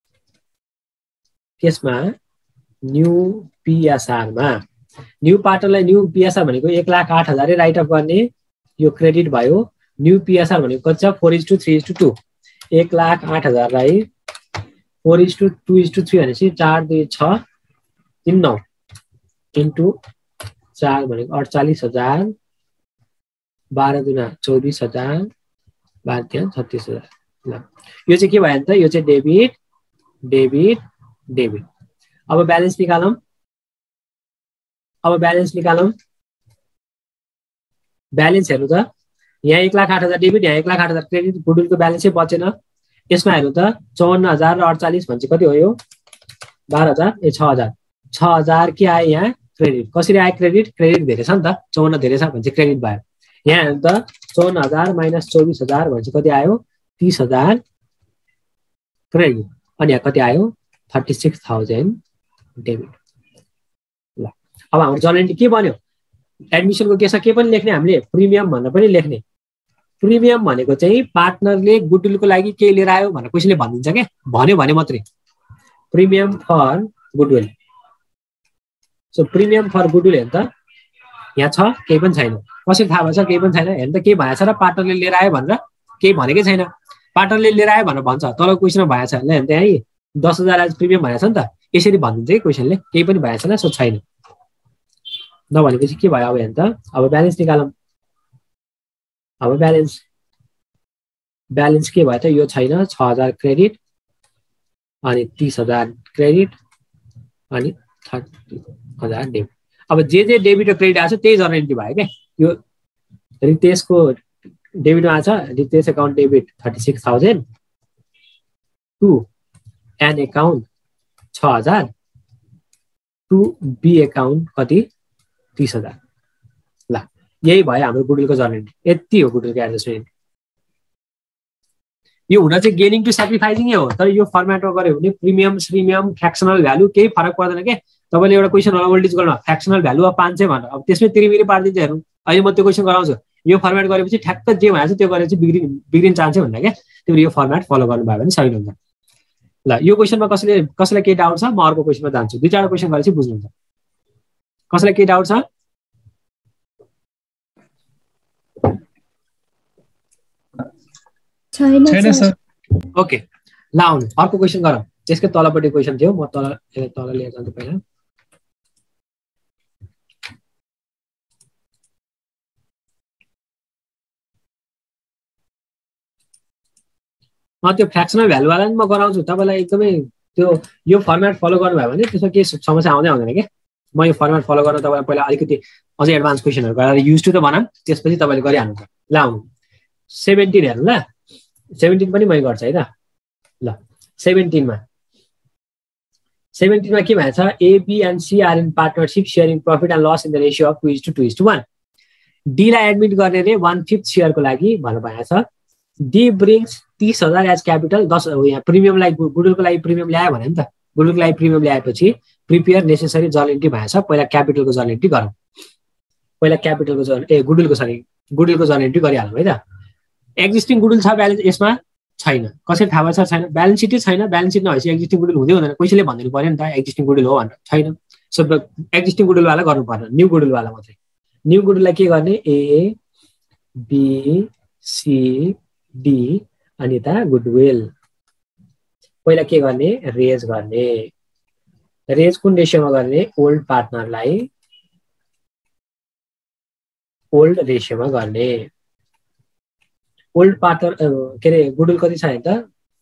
A: त्यसमा न्यू पिएसआरमा, न्यू पार्टनरलाई न्यू पिएसआर भनेको एक लाख आठ हजार राइट अफ गर्ने यो क्रेडिट भयो, न्यू पिएसआर भनेको कति छ four is two three is two two, एक लाख आठ हजारलाई four is two two is two to भनेपछि चार दुई छ तिन नौ इन्टु चार भनेको अडचालिस हजार, बाह्र दुना चौबिस हजार, बाह्र त्यहाँ छत्तिस हजार। ल यो चाहिँ के भयो त यो चाहिँ डेबिट डेबिट डेबिट। अब ब्यालेन्स निकालौँ, अब ब्यालेन्स निकालौँ, ब्यालेन्स हेर्नु त यहाँ एक लाख आठ हजार डेबिट, यहाँ एक लाख आठ हजार क्रेडिट, गुडविलको ब्यालेन्सै बचेन। यसमा हेर्नु त चौन्न हजार र अडचालिस भनेपछि कति हो यो बाह्र हजार ए छ हजार, छ हजार के आयो यहाँ क्रेडिट, कसरी आयो क्रेडिट क्रेडिट धेरै छ नि त, चौन्न धेरै छ भनेपछि क्रेडिट भयो। यहाँ हेर्नु त चौन्न हजार माइनस चौबिस हजार भनेपछि कति आयो तिस हजार क्रेडिट, अनि यहाँ कति आयो थर्टी सिक्स थाउजन्ड डेबिट। ल अब हाम्रो जर्नल के बन्यो एडमिसनको के छ के पनि लेख्ने हामीले प्रिमियम भनेर पनि लेख्ने, प्रिमियम भनेको चाहिँ पार्टनरले गुडविलको लागि के लिएर आयो भनेर कसैले भनिदिन्छ क्या, भन्यो भने मात्रै premium for goodwill. So premium for goodwill हेर्नु त यहाँ छ केही पनि छैन, कसरी थाहा भएछ केही पनि छैन, हेर्नु त के भएछ र पार्टनरले लिएर आयो भनेर केही भनेकै छैन, पार्टनरले लिएर आयो भनेर भन्छ तल क्वेसनमा भएछ ल हेर्नु त है दस हजार आज प्रिमियम भनेको छ नि त, यसरी भनिदिन्छ कि क्वेसनले केही पनि भएछ छैन सो छैन। नभनेपछि के भयो अब हेर्नु त अब ब्यालेन्स निकालौँ, अब ब्यालेन्स ब्यालेन्स के भयो त यो छैन छ हजार क्रेडिट अनि तीस हजार क्रेडिट अनि थर्टी हजार डेबिट। अब जे जे डेबिट र क्रेडिट आएको छ त्यही जर्नल एन्ट्री भयो क्या, यो रितेशको डेबिटमा आएको छ Ritesh account debit thirty six thousand to an account छ हजार टू बी एकाउन्ट कति तीस हजार। ल यही भयो हाम्रो गुडविलको जर्नल एन्ट्री, यति हो गुडविलको एडजस्टमेन्ट। यो हुन चाहिँ गेनिङ टु सेक्रिफाइसिङ हो, तर यो फर्मेटमा गऱ्यो भने प्रिमियम श्रीमियम फ्र्याक्सनल भ्यालु केही फरक पर्दैन क्या। तपाईँले एउटा क्वेसन होला ओल्ड इज गोल्डमा फ्र्याक्सनल भ्यालु अब पाँच सय भनेर अब त्यसमै तिरिमिरी पारिदिन्छ हेर्नु, अहिले म त्यो क्वेसन गराउँछु यो फर्मेट गरेपछि ठ्याक्क जे भएको छ त्यो गरेर चाहिँ बिग्रि बिग्रिन चाहन्छ भन्दा क्या, त्यो यो फर्मेट फलो गर्नुभयो भने सही हुन्छ। ल यो क्वेसनमा कसैले कसैलाई केही डाउट छ म अर्को क्वेसनमा जान्छु, दुई चारवटा क्वेसन गरेपछि बुझ्नुहुन्छ। कसैलाई केही डाउट छ
B: छैन सर?
A: ओके ल आउनु अर्को क्वेसन गरौँ, त्यसकै तलपट्टि क्वेसन थियो म तल तल लिएर जान्छु पहिला। त्यो फ्र्याक्सनल भ्यालुवाला नि म गराउँछु तपाईँलाई, एकदमै त्यो यो फर्मेट फलो गर्नुभयो भने त्यसमा केही समस्या आउँदै आउँदैन क्या। म यो फर्मेट फलो गर्न तपाईँलाई पहिला अलिकति अझै एडभान्स क्वेसनहरू गरेर युज टु त बनाऊँ, त्यसपछि तपाईँले गरिहाल्नु त। ल आउनु सेभेन्टिन हेर्नु ल, सेभेन्टिन पनि मै गर्छ है त। ल सेभेन्टिनमा सेभेन्टिनमा के भएछ A B and C are in partnership sharing profit and loss in the ratio of two is two two is two one. डीलाई एडमिट गर्ने रे वान फिफ्थ सेयरको लागि भन्नु भएको छ। डी ब्रिङ्स तीस हजार एज क्यापिटल, दस यहाँ प्रिमियमलाई गुडविलको लागि प्रिमियम ल्यायो भने नि त, गुडविलको लागि प्रिमियम ल्याएपछि प्रिपेयर नेसेसरी जर्नल एन्ट्री भएछ, पहिला क्यापिटलको जर्नल एन्ट्री गरौँ, पहिला क्यापिटलको जर्नल ए गुडविलको सरी गुडविलको जर्नल एन्ट्री गरिहालौँ है त। एक्जिस्टिङ गुडविल छ ब्यालेन्स यसमा छैन, कसरी थाहा भएछ छैन, ब्यालेन्स सिटै छैन, ब्यालेन्स सिट नभएपछि एक्जिस्टिङ गुडविल हुँदै हुँदैन, कसैले भनिदिनु पर्यो नि त एक्जिस्टिङ गुडविल हो भनेर, छैन। सो एक्जिस्टिङ गुडविलवाला गर्नु पर्दैन, न्यू गुडविलवाला मात्रै। न्यू गुडविललाई के गर्ने ए बी सी डी अनि त गुडविल पहिला के गर्ने रेज गर्ने, रेज कुन रेसियोमा गर्ने ओल्ड पार्टनरलाई ओल्ड रेसियोमा गर्ने, ओल्ड पार्टनर के अरे गुडविल कति छ त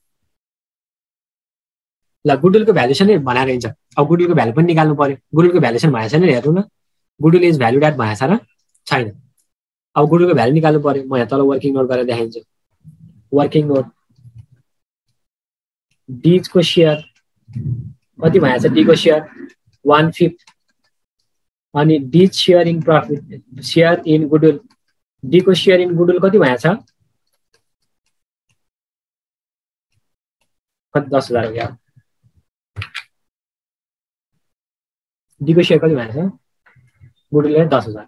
A: ल गुडविलको भ्यालुएसन नै बनाएर हिँड्छ अब गुडविलको भ्यालु पनि निकाल्नु पर्यो गुडविलको भ्यालुएसन भनेको छैन हेर्नु न गुडविल इज भ्यालुड एट भनेको छ र छैन अब गुडविलको भ्यालु निकाल्नु पर्यो म यहाँ तल वर्किङ नोट गरेर देखाइदिन्छु वर्किङ नोट डी को शेयर कति भनेको छ डी को शेयर one fifth अनि D share in profit share in goodwill D को शेयर इन गुडविल कति भनेको छ कति दस हजार हो गया डी को शेयर कति भनेको छ गुडविल दस हजार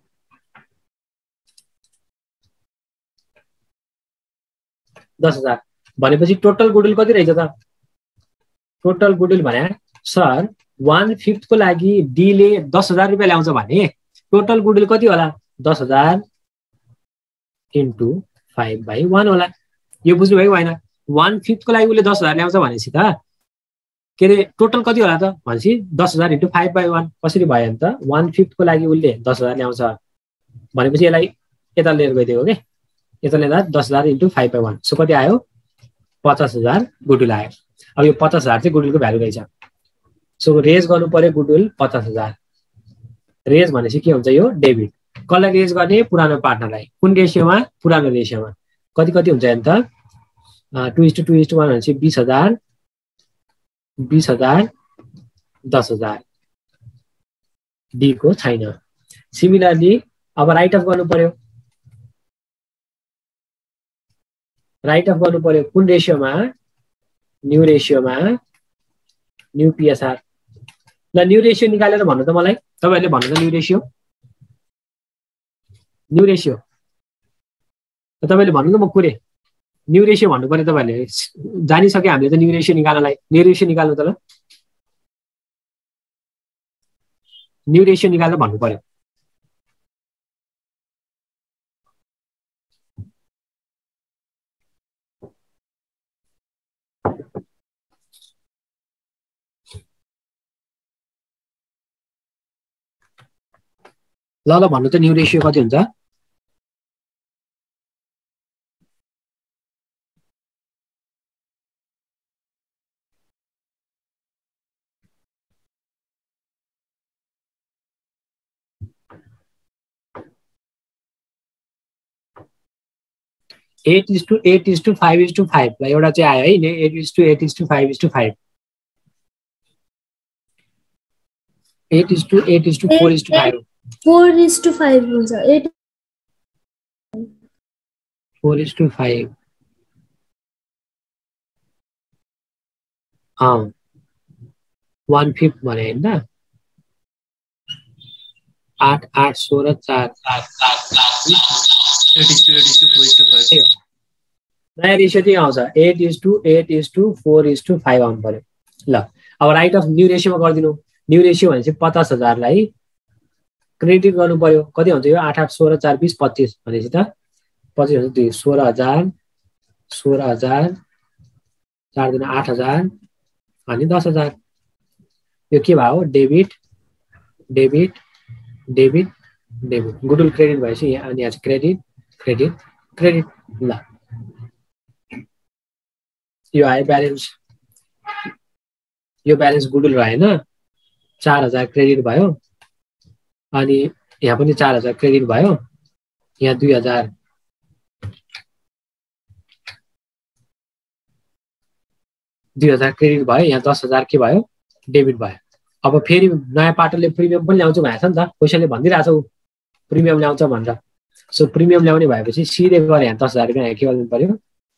A: दस हजार भनेपछि टोटल गुडविल कति रहेछ त टोटल गुडविल भने सर वन फिफ्थ को लागि डी ले दस हजार रुपियाँ ल्याउँछ भने टोटल गुडविल कति होला दस हजार इन्टु फाइभ बाई वान होला यो बुझ्नुभयो होइन वन फिफ्थ को लागि उसले दस हजार ल्याउँछ भनेपछि त के अरे टोटल कति होला त भनेपछि दस हजार इन्टु फाइभ बाई वान कसरी भयो भने त वन फिफ्थ को लागि उसले दस हजार ल्याउँछ भनेपछि यसलाई यता लिएर गइदिएको के यता लिँदा दस हजार into five by one so कति आयो पचास हजार गुडविल आयो अब यो पचास हजार चाहिँ गुडविलको भ्यालु रहेछ सो रेज गर्नु पर्यो गुडविल पचास हजार रेज भनेपछि के हुन्छ यो डेबिट कसलाई रेज गर्ने पुरानो पार्टनरलाई कुन रेसियोमा पुरानो रेसियोमा कति कति हुन्छ नि त two is two two is two one भनेपछि बिस हजार बिस हजार दस हजार डी को छैन सिमिलरली अब राइट अफ गर्नु पर्यो राइट अफ गर्नु पर्यो कुन रेसियोमा न्यू रेसियोमा न्यू पिएसआर ल न्यू रेसियो निकालेर भन्नु त मलाई तपाईहरुले भन्नु त न्यू रेसियो न्यू रेसियो तपाईले भन्नु त म कुरे न्यू रेसियो भन्नु पर्यो तपाईहरुले जानिसके हामीले त न्यू रेसियो निकाल्नलाई न्यू रेसियो निकाल्नु त ल न्यू रेसियो निकालेर भन्नु पर्यो ल ल भन्नु त न्यू रेसियो कति हुन्छ eight is two eight is two five is two five ल एउटा चाहिँ आयो है eight is two eight is two five is two five eight is two eight is to four is two five
D: four is to five हुन्छ eight
A: four is to five अँ one fifth भने हैन त आठ आठ सोह्र चार नयाँ रेसियो चाहिँ आउँछ eight is to eight is to four is to five आउनु पर्यो ल अब राइट अफ न्यू रेसियोमा गरिदिनु न्यू रेसियो भनेपछि पचास हजारलाई क्रेडिट गर्नु पर्यो कति हुन्छ यो आठ आठ सोह्र चार बीस पच्चीस भनेपछि त पच्चीस हुन्छ दुई सोह्र हजार सोह्र हजार चार दिन आठ हजार अनि दस हजार यो के भयो debit debit debit debit goodwill credit भएपछि यहाँ अनि यहाँ चाहिँ क्रेडिट क्रेडिट क्रेडिट ल यो आयो ब्यालेन्स यो ब्यालेन्स गुडविल भयो हैन चार हजार क्रेडिट भयो अनि यहाँ पनि चार हजार क्रेडिट भयो यहाँ दुई हजार दुई हजार क्रेडिट भयो यहाँ दस हजार के भयो डेबिट भयो अब फेरि नयाँ पार्टनरले प्रिमियम पनि ल्याउँछु भनेको छ नि त पैसाले भनिदिरहेछ ऊ प्रिमियम ल्याउँछ भनेर सो प्रिमियम ल्याउने भएपछि सिधै गएर यहाँ दस हजार रुपियाँ के गरिदिनु पर्यो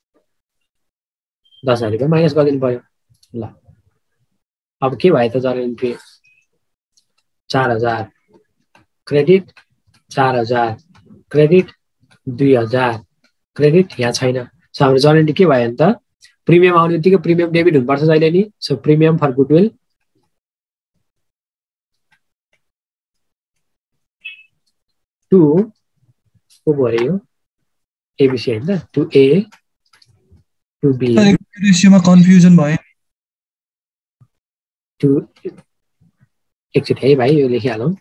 A: दस हजार रुपियाँ माइनस गरिदिनु पर्यो ल अब के भयो त जर्नल इन्ट्री चार हजार क्रेडिट चार हजार क्रेडिट दुई हजार क्रेडिट यहाँ छैन सो हाम्रो जर्नल इन्ट्री के भयो भने त प्रिमियम आउने बित्तिकै प्रिमियम डेबिट हुनुपर्छ जहिले नि so premium for goodwill to को भयो यो एबिसी हैन त टु ए टु बी
B: रेशियोमा कन्फ्युजन भयो
A: टु एकचोटि है भाइ यो लेखिहालौँ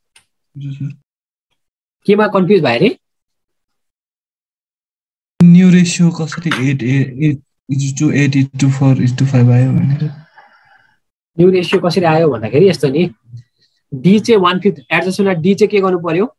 A: केमा कन्फ्युज भयो रे
B: न्यू रेसियो कसरी eight eight is to eight is to four is to five आयो भनेर
A: न्यू रेसियो कसरी आयो भन्दाखेरि यस्तो नि डी चाहिँ one fifth एडजस्टमेन्टमा डी चाहिँ के गर्नु पर्यो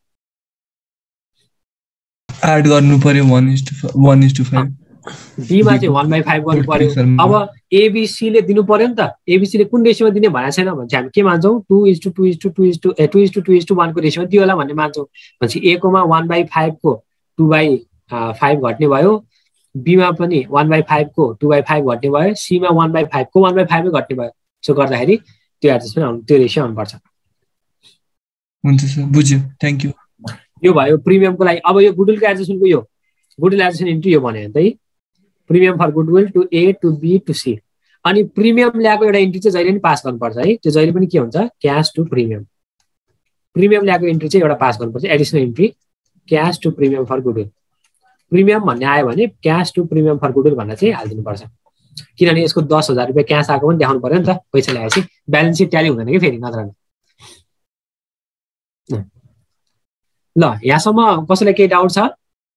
B: एड गर्नु पर्यो one is to one is to five
A: D मा चाहिँ one by five गर्नु पर्यो अब एबीसी ले दिनु पर्यो नि त एबीसी ले कुन रेशियोमा दिने भनेको छैन भने हामी के मान्छौं two is to two is to two is to two is to two is to one को रेशियोमा दियो होला भन्ने मान्छौं भनेपछि ए कोमा one by five को two by five घट्ने भयो बी मा पनि one by five को two by five घट्ने भयो सी मा one by five को one by five नै घट्ने भयो सो गर्दाखेरि त्यो एडजस्टमेन्ट त्यो रेशियो आउनु पर्छ
B: हुन्छ सर बुझ्यो थ्यांक यू
A: यो भयो प्रिमियमको लागि अब यो गुडविलको एडजस्टमेन्टको यो गुडविल एडजस्टमेन्ट इन्टु यो भन्यो भने त premium for goodwill to A to B to C अनि प्रिमियम ल्याएको एउटा इन्ट्री चाहिँ जहिले पनि पास गर्नुपर्छ है त्यो जहिले पनि के हुन्छ क्याश टु प्रिमियम प्रिमियम ल्याएको इन्ट्री चाहिँ एउटा पास गर्नुपर्छ additional entry cash to premium for goodwill premium भन्ने आयो भने cash to premium for goodwill भनेर चाहिँ हालिदिनु पर्छ किनभने यसको दस हजार रुपियाँ क्यास आएको पनि देखाउनु पर्यो नि त पैसा ल्याएपछि ब्यालेन्स सिट ट्याली हुँदैन कि फेरि नत्र ल यहाँसम्म कसैलाई केही डाउट छ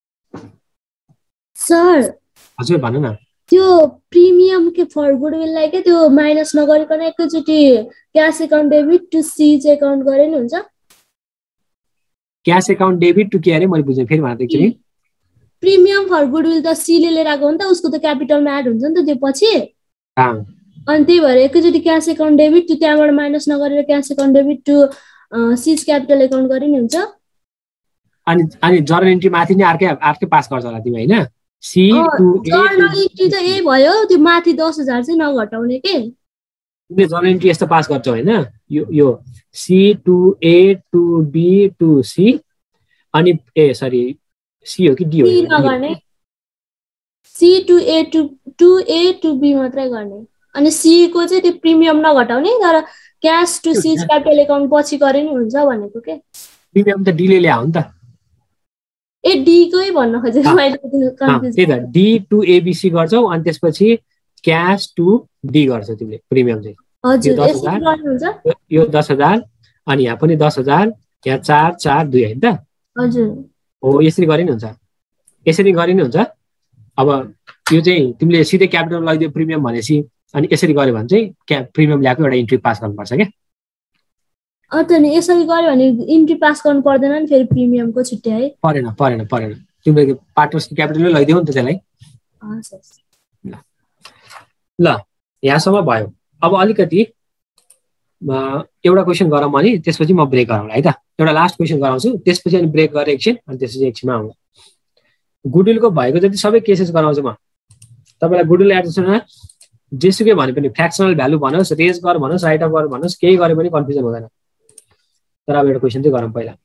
D: सर
A: हजुर भन्नु न
D: त्यो प्रिमियम के फर गुडविललाई के त्यो माइनस नगरिकन एकैचोटी cash account debit to C चाहिँ एकाउन्ट गरे नि हुन्छ
A: क्याश एकाउन्ट डेबिट टु के अरे मैले बुझेँ फेरि भन्नु एकचोटि
D: प्रिमियम फर गुडविल त सी ले लिएर आएको हो नि त उसको त क्यापिटलमा एड हुन्छ नि त त्यो पछि अनि त्यही भएर एकैचोटि क्याश एकाउन्ट डेबिट टु त्यहाँबाट माइनस नगरेर cash account debit to C's capital account गरे नि हुन्छ
A: अनि अनि जर्नल इन्ट्री माथि नै अर्कै अर्कै पास गर्छ होला तिमी हैन C to A
D: journal entry त ए भयो त्यो माथि दस हजार चाहिँ नघटाउने के
A: तिमीले जर्नल इन्ट्री यस्तो पास गर्छौ हैन यो यो C to A to B to C अनि ए सरी सी हो कि डी हो
D: सी नगर्ने C to A to to A to B मात्रै गर्ने अनि सी को चाहिँ त्यो प्रिमियम नघटाउने तर cash to C's capital account पछि गरे नि हुन्छ भनेको के
A: प्रिमियम त डी ले ल्याउ नि त
D: ए डी कै भन्न खोजेको मैले कन्फ्युज
A: त्यही त डी टु एबीसी गर्छौ अनि त्यसपछि क्याश टु डी गर्छौ तिमीले प्रिमियम चाहिँ
D: हजुर यसरी गर्नुहुन्छ
A: यो दस हजार अनि यहाँ पनि दस हजार यहाँ चार चार दुई हैन त
D: हजुर
A: हो यसरी गरे नि हुन्छ यसरी गरे नि हुन्छ अब यो चाहिँ तिमीले सिधै क्यापिटल लगिदियो प्रिमियम भनेपछि अनि यसरी गर्यो भने चाहिँ क्या प्रिमियम ल्याएको एउटा इन्ट्री पास गर्नुपर्छ क्या
D: अन्त नि यसरी गर्यो भने इन्ट्री पास गर्नु पर्दैन नि फेरि प्रिमियमको छुट्टै है
A: परेन परेन परेन तिमीले पार्टनर्स क्यापिटलमै लगिदियो नि त त्यसलाई
D: हजुर
A: ल यहाँसम्म भयो अब अलिकति एउटा क्वेसन गरौँ अनि त्यसपछि म ब्रेक गराउँला है त एउटा लास्ट क्वेसन गराउँछु त्यसपछि अनि ब्रेक गरेर एकछिन अनि त्यसपछि एकछिनमा आउँ गुडविलको भएको जति सबै केसेस गराउँछु म तपाईँलाई गुडविल एडजस्टमेन्टमा जेसुकै भने पनि फ्र्याक्सनल भ्यालु भनोस् रेज गर भनोस् राइट अफ गर भनोस् केही गरे पनि कन्फ्युजन हुँदैन तर अब एउटा क्वेसन चाहिँ गरौँ पहिला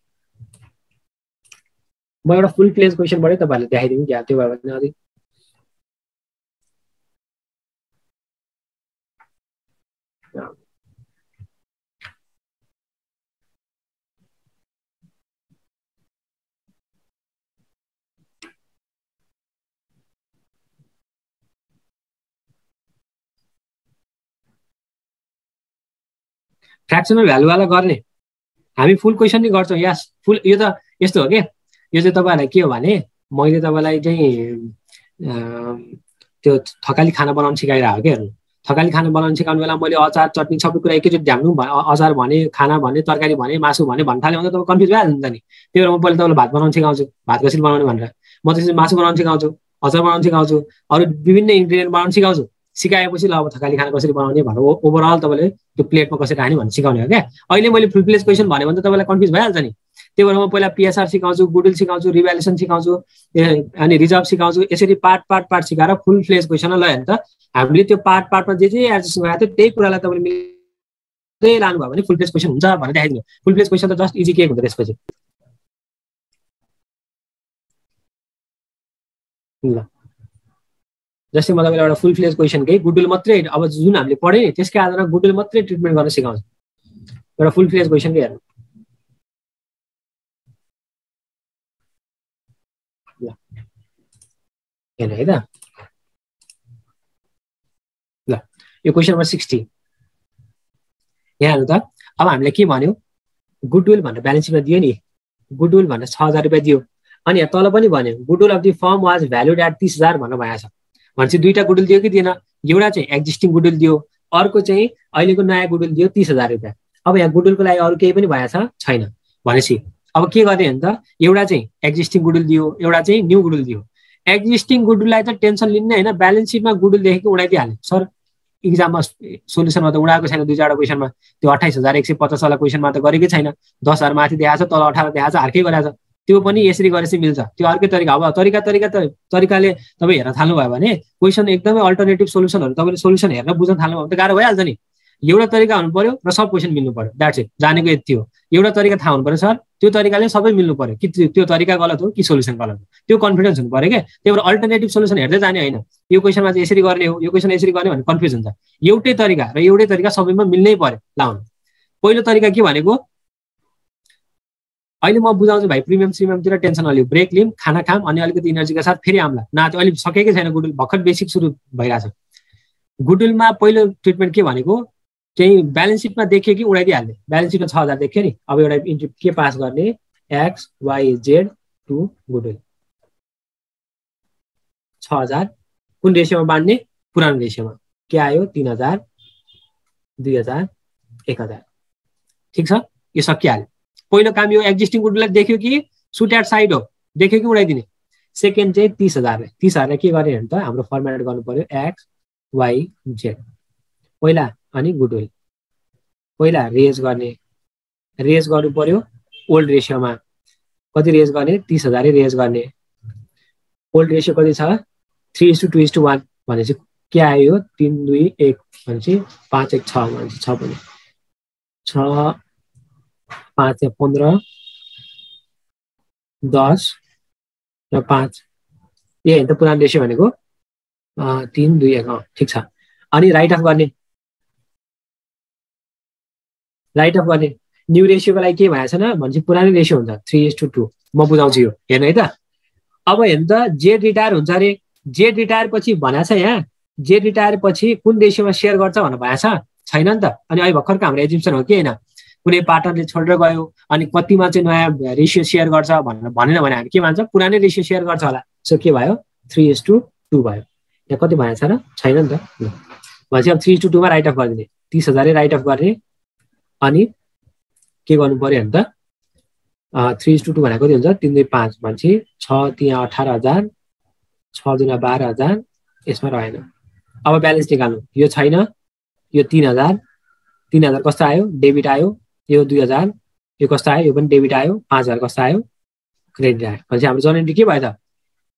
A: म एउटा फुल प्लेज क्वेसनबाटै तपाईँहरूलाई देखाइदिउँ क्या त्यो भयो भने अलिक फ्र्याक्सनल भ्यालुवाला गर्ने हामी फुल क्वेसन नै गर्छौँ यस फुल यो त यस्तो हो के यो चाहिँ तपाईँहरूलाई के हो भने मैले तपाईँलाई चाहिँ त्यो थकाली खाना बनाउन सिकाइरहेको के हेर्नु थकाली खाना बनाउन सिकाउनु बेला मैले अचार चटनी सबै कुरा एकैचोटि ढ्याङ्नु अचार भने खाना भने तरकारी भने मासु भने भन्न थाल्यो भने तपाईँ कन्फ्युज भइहाल्नु नि त्यही भएर म पहिला तपाईँलाई भात बनाउन सिकाउँछु भात कसरी बनाउने भनेर म त्यसरी मासु बनाउन सिकाउँछु अचार बनाउन सिकाउँछु अरू विभिन्न इन्ग्रिडियन्ट बनाउन सिकाउँछु सिकाएपछि ल अब थकाली खाना कसरी बनाउने भनेर ओभरअल तपाईँले त्यो प्लेटमा कसरी राख्ने भनेर सिकाउने हो क्या अहिले मैले फुल प्लेज क्वेसन भन्यो भने त तपाईँलाई कन्फ्युज भइहाल्छ नि त्यही भएर म पहिला पिएसआर सिकाउँछु गुडविल सिकाउँछु रिभ्यालुएसन सिकाउँछु अनि रिजर्भ सिकाउँछु यसरी पार्ट पार्ट पार्ट सिकाएर फुल प्लेज क्वेसनमा लयो भने त हामीले त्यो पार्ट पार्टमा जे जे एडजस्ट गराएको थियो त्यही कुरालाई तपाईँले मिल्दै लानुभयो भने फुल प्लेज क्वेसन हुन्छ भनेर देखाइदिनु फुल प्लेज क्वेसन त जस्ट इजी के हुन्छ त्यसपछि ल जस्तै म तपाईँलाई एउटा फुल फ्लेज क्वेसनकै गुडविल मात्रै अब जुन हामीले पढ्यो नि त्यसकै आधारमा गुडविल मात्रै ट्रिटमेन्ट गर्न सिकाउँछ एउटा फुल फ्लेज क्वेसनकै हेर्नु ल हेर्नु है त ल यो क्वेसन नम्बर सिक्सटी यहाँ हेर्नु त अब हामीले के भन्यो गुडविल भनेर ब्यालेन्स सिटमा दियो नि गुडविल भनेर छ हजार रुपियाँ दियो अनि यहाँ तल पनि भन्यो goodwill of the firm was valued at तीस हजार भन्नु भएको छ भनेपछि दुईटा गुडविल दियो कि दिएन एउटा चाहिँ एक्जिस्टिङ गुडविल दियो अर्को चाहिँ अहिलेको नयाँ गुडविल दियो तीस हजार रुपियाँ अब यहाँ गुडविलको लागि अरू केही पनि भएको छ छैन भनेपछि अब के गर्ने भने त एउटा चाहिँ एक्जिस्टिङ गुडविल दियो एउटा चाहिँ न्यू गुडविल दियो एक्जिस्टिङ गुडविललाई त टेन्सन लिन्न होइन ब्यालेन्स सिटमा गुडविल देखेको उडाइदिइहाल्ने सर इक्जाममा सोल्युसनमा त उडाएको छैन दुई चारवटा क्वेसनमा त्यो अठाइस हजार एक सय पचास वाला क्वेसनमा त गरेकै छैन दस हजार माथि देखाएको छ तल अठार देखाएको छ अर्कै गराएको छ त्यो पनि यसरी गरेपछि मिल्छ त्यो अर्कै तरिका अब तरिका तरिका त तरिकाले तपाईँ हेर्न थाल्नुभयो भने क्वेसन एकदमै अल्टरनेटिभ सोल्युसनहरू तपाईँले सोल्युसन हेर्न बुझ्न थाल्नुभयो भने त गाह्रो भइहाल्छ नि एउटा तरिका हुनु पर्यो र सब क्वेसन मिल्नु पर्यो द्याट्स इट जानेको यति हो एउटा तरिका थाहा हुनु पर्यो सर त्यो तरिकाले सबै मिल्नु पर्यो कि त्यो तरिका गलत हो कि सोल्युसन गलत हो त्यो कन्फिडेन्स हुनु पर्यो क्या त्यही भएर अल्टरनेटिभ सोल्युसन हेर्दै जाने होइन यो क्वेसनमा चाहिँ यसरी गर्ने हो यो क्वेसन यसरी गर्ने भने कन्फ्युज हुन्छ एउटै तरिका र एउटै तरिका सबैमा मिल्नै पर्यो लाउनु पहिलो तरिका के भनेको अहिले म बुझाउँछु भाइ प्रिमियम सिमियमतिर टेन्सन नलियो ब्रेक लिम खाना खाम अनि अलिकति इनर्जीका साथ फेरि आम्ला न त्यो अहिले सकेकै छैन गुडविल भर्खर बेसिक सुरु भइरहेछ गुडविलमा पहिलो ट्रिटमेन्ट के भनेको चाहिँ ब्यालेन्स सिटमा देखियो कि उडाइदिइहाल्ने ब्यालेन्स सिटमा छ हजार देख्यो नि अब एउटा इन्ट्री के पास गर्ने X Y Z to goodwill छ हजार कुन रेसियोमा बाँड्ने पुरानो रेसियोमा के आयो तीन हजार दुई हजार एक हजार ठिक छ यो सकिहाल्यो पहिलो काम यो एक्जिस्टिङ गुडविललाई देख्यो कि सुट एट साइड हो देख्यो कि उडाइदिने सेकेन्ड चाहिँ तीस हजार तीस हजारलाई के गर्ने भने त हाम्रो फर्मेट गर्नु पर्यो एक्स वाइ जेड पहिला अनि गुडविल पहिला रेज गर्ने रेज गर्नु पर्यो ओल्ड रेसियोमा कति रेज गर्ने तीस हजारै रेज गर्ने ओल्ड रेसियो कति छ three is two two is two one भनेपछि के आयो तिन दुई एक भनेपछि पाँच एक छ भनेपछि छ पनि छ पाँच या पन्ध्र दस र पाँच ए त पुरानो रेसियो भनेको तिन दुई एक ठिक छ अनि राइट अफ गर्ने राइट अफ गर्ने न्यू रेसियोको लागि के भएको छैन भनेपछि पुरानै रेसियो हुन्छ थ्री इज टू टू म बुझाउँछु यो हेर्नु है त अब हेर्नु त जेड रिटायर हुन्छ अरे जेड रिटायर पछि भनेको छ यहाँ जेड रिटायर पछि कुन रेसियोमा सेयर गर्छ भनेर भएको छ छैन नि त अनि अहिले भर्खरको हाम्रो एजिम्सन हो कि होइन कुनै पार्टनरले छोडेर गयो अनि कतिमा चाहिँ नयाँ रेसियो सेयर गर्छ भनेर भनेन भने हामी के भन्छ पुरानै रेसियो सेयर गर्छ होला सो के भयो थ्री इज टू टू भयो यहाँ कति भएको छ र छैन नि त भनेपछि अब थ्री इज टू टूमा राइट अफ गरिदिने तिस हजारै राइट अफ गर्ने अनि के गर्नु पर्यो भने त थ्री इज टू टू भनेको कति हुन्छ तिन दुई पाँच भनेपछि छ त्यहाँ अठार हजार छ दुना बाह्र हजार यसमा रहेन अब ब्यालेन्स निकाल्नु यो छैन यो तिन हजार तिन हजार कस्तो आयो डेबिट आयो यो दुई हजार यो कस्तो आयो यो पनि डेबिट आयो पाँच हजार कस्तो आयो क्रेडिट आयो भनेपछि हाम्रो जर्नल एन्ट्री के भयो त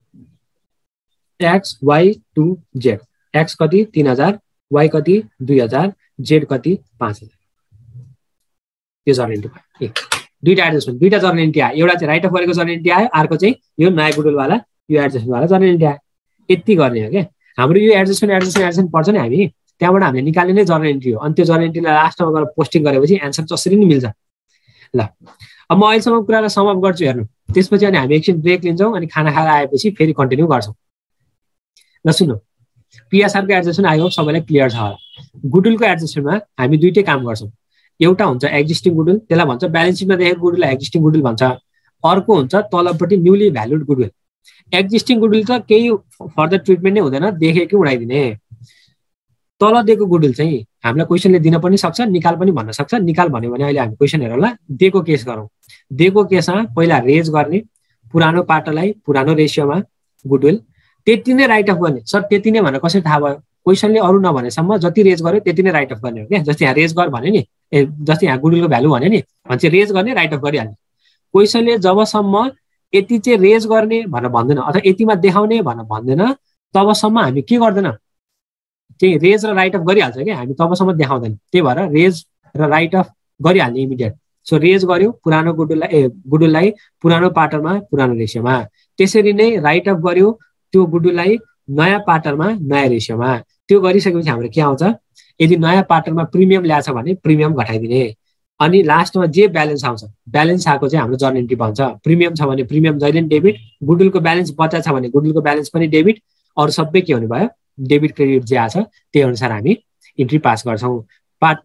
A: X Y to Z X कति तिन हजार वाइ कति दुई हजार जेड कति पाँच हजार यो जर्नल एन्ट्री भयो दुईटा एडजस्टमेन्ट दुईटा जर्नल एन्ट्री आयो एउटा चाहिँ राइट अफ गरेको जर्नल एन्ट्री आयो अर्को चाहिँ यो नयाँ गुडविलवाला यो एडजस्टमेन्टवाला जर्नल एन्ट्री आयो यति गर्ने हो क्या हाम्रो यो एडजस्टमेन्ट एडजस्टमेन्ट एडजस्टमेन्ट पर्छ नि हामी त्यहाँबाट हामीले निकाल्ने नै जर्नल एन्ट्री हो अनि त्यो जर्नल एन्ट्रीलाई लास्टमा गएर पोस्टिङ गरेपछि एन्सर जसरी नै मिल्छ ल अब म अहिलेसम्म कुरालाई सम अप गर्छु हेर्नु त्यसपछि अनि हामी एकछिन ब्रेक लिन्छौँ अनि खाना खाएर आएपछि फेरि कन्टिन्यू गर्छौँ ल सुन्नु पिएसआरको एडजस्टमेन्ट आयो सबैलाई क्लियर छ होला गुडविलको एडजस्टमेन्टमा हामी दुईटै काम गर्छौँ एउटा हुन्छ एक्जिस्टिङ गुडविल त्यसलाई भन्छ ब्यालेन्स सिटमा देखेको गुडविललाई एक्जिस्टिङ गुडविल भन्छ अर्को हुन्छ तलपट्टि newly valued goodwill existing goodwill त केही फर्दर ट्रिटमेन्ट नै हुँदैन देखेकै उडाइदिने तल दिएको गुडविल चाहिँ हामीलाई क्वेसनले दिन पनि सक्छ निकाल पनि भन्न सक्छ निकाल भन्यो भने अहिले हामी क्वेसन हेरौँला दिएको केस गरौँ दिएको केसमा पहिला रेज गर्ने पुरानो पाटोलाई पुरानो रेसियोमा गुडविल त्यति नै राइट अफ गर्ने सर त्यति नै भनेर कसरी थाहा भयो क्वेसनले अरू नभनेसम्म जति रेज गर्यो त्यति नै राइट अफ गर्ने हो क्या जस्तै यहाँ रेज गर भन्यो नि ए जस्तै यहाँ गुडविलको भ्यालु भन्यो नि भने चाहिँ रेज गर्ने राइट अफ गरिहाल्ने क्वेसनले जबसम्म यति चाहिँ रेज गर्ने भनेर भन्दैन अथवा यतिमा देखाउने भनेर भन्दैन तबसम्म हामी के गर्दैन चाहिँ रेज र राइट अफ गरिहाल्छ क्या हामी तबसम्म देखाउँदैन त्यही भएर रेज र राइट अफ गरिहाल्ने इमिडिएट सो रेज गर्यो पुरानो गुडविललाई ए गुडविललाई पुरानो पाटरमा पुरानो रेसियोमा त्यसरी नै राइट अफ गर्यो त्यो गुडविललाई नयाँ पाटरमा नयाँ रेसियोमा त्यो गरिसकेपछि हाम्रो के आउँछ यदि नयाँ पाटरमा प्रिमियम ल्याछ भने प्रिमियम घटाइदिने अनि लास्टमा जे ब्यालेन्स आउँछ ब्यालेन्स आएको चाहिँ हाम्रो जर्नल एन्ट्री भन्छ प्रिमियम छ भने प्रिमियम जहिले पनि डेबिट गुडविलको ब्यालेन्स बचा छ भने गुडविलको ब्यालेन्स पनि डेबिट अरू सबै के हुने भयो डेबिट क्रेडिट जे आछ त्यही अनुसार हामी इन्ट्री पास गर्छौँ पार्ट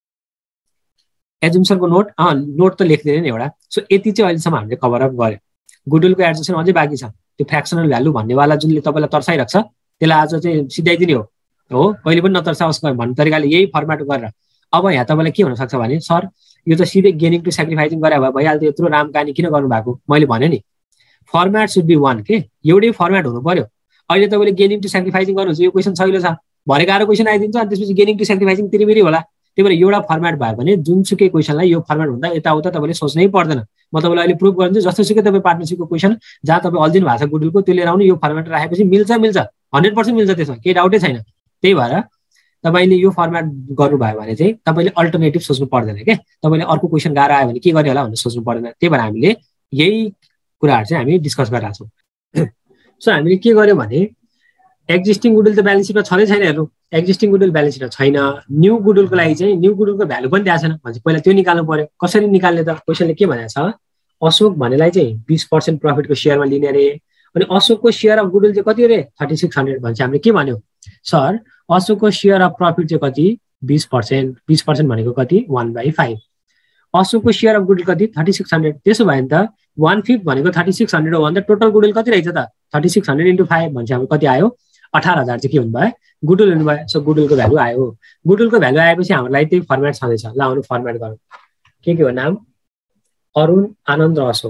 A: एजुम्सनको नोट अँ नोट त लेख्दैन नि एउटा सो यति चाहिँ अहिलेसम्म हामीले कभर अप गर्यो गुडविलको एडजस्टमेन्ट अझै बाँकी छ। त्यो फ्र्याक्सनल भ्यालु भन्नेवाला जुनले तपाईँलाई तर्साइरहेको छ त्यसलाई आज चाहिँ सिधाइदिने हो हो कहिले पनि नतर्साओस् भन्ने तरिकाले यही फर्मेट गरेर। अब यहाँ तपाईँलाई के हुनसक्छ भने सर यो त सिधै गेनिङ टु सेक्रिफाइसिङ गरे भए भइहाल्थ्यो, यत्रो राम कहानी किन गर्नुभएको? मैले भने नि फर्मेट सुड बी वान के, एउटै फर्मेट हुनु पर्यो। अहिले तपाईँले गेनिङ टु सेक्रिफाइसिङ गर्नुहुन्छ, यो क्वेसन छैन छ भरे गाह्रो क्वेसन आइदिन्छ अनि त्यसपछि गेनिङ टु सेक्रिफाइसिङ तिरिमिरी होला। त्यही भएर एउटा फर्मेट भयो भने जुनसुकै क्वेसनलाई यो फर्मेट हुँदा यताउता तपाईँले सोच्नै पर्दैन। म तपाईँलाई अहिले प्रुभ गर्छु, जस्तोसुकै तपाईँ पार्टनरसिपको क्वेसन जहाँ तपाईँ अल्झिनु भएको छ गुडविलको त्यो लिएर आउनु, यो फर्मेट राखेपछि मिल्छ मिल्छ हन्ड्रेड पर्सेन्ट मिल्छ, त्यसमा केही डाउटै छैन। त्यही भएर तपाईँले यो फर्मेट गर्नुभयो भने चाहिँ तपाईँले अल्टरनेटिभ सोच्नु पर्दैन क्या। तपाईँले अर्को क्वेसन गाह्रो आयो भने के गर्ने होला भनेर सोच्नु पर्दैन। त्यही भएर हामीले यही कुराहरू चाहिँ हामी डिस्कस गरिरहेको छौँ। सो हामीले के गर्यो भने एक्जिस्टिङ गुडविल त ब्यालेन्स सिटमा छँदै छैन। हेर्नु एक्जिस्टिङ गुडविल ब्यालेन्स सिटमा छैन। न्यू गुडविलको लागि चाहिँ न्यू गुडविलको भ्यालु पनि दिएको छैन भने पहिला त्यो निकाल्नु पर्यो। कसरी निकाल्ने त? क्वेसनले के भनेको छ, अशोक भनेलाई चाहिँ बिस पर्सेन्ट प्रफिटको सेयरमा लिने अरे, अनि अशोकको सेयर अफ गुडविल चाहिँ कति अरे थर्टी सिक्स हन्ड्रेड भन्छ। हामीले के भन्यो सर अशोकको सेयर अफ प्रफिट चाहिँ कति बिस पर्सेन्ट, बिस पर्सेन्ट भनेको कति वान बाई फाइभ। अशोकको सेयर अफ गुडविल कति थर्टी सिक्स हन्ड्रेड। त्यसो भयो भने त वान फिफ्थ भनेको थर्टी सिक्स हन्ड्रेड हो भने त टोटल गुडविल कति रहेछ त thirty six hundred into five भन्छ। हाम्रो कति आयो अठार हजार चाहिँ के हुनुभयो गुडविल हुनुभयो। सो गुडविलको भ्यालु आयो। गुडविलको भ्यालु आएपछि हाम्रो लागि त्यही फर्मेट छँदैछ। ल आउनु फर्मेट गरौँ। के के हो नाम? अरुण, आनन्द र अशोक।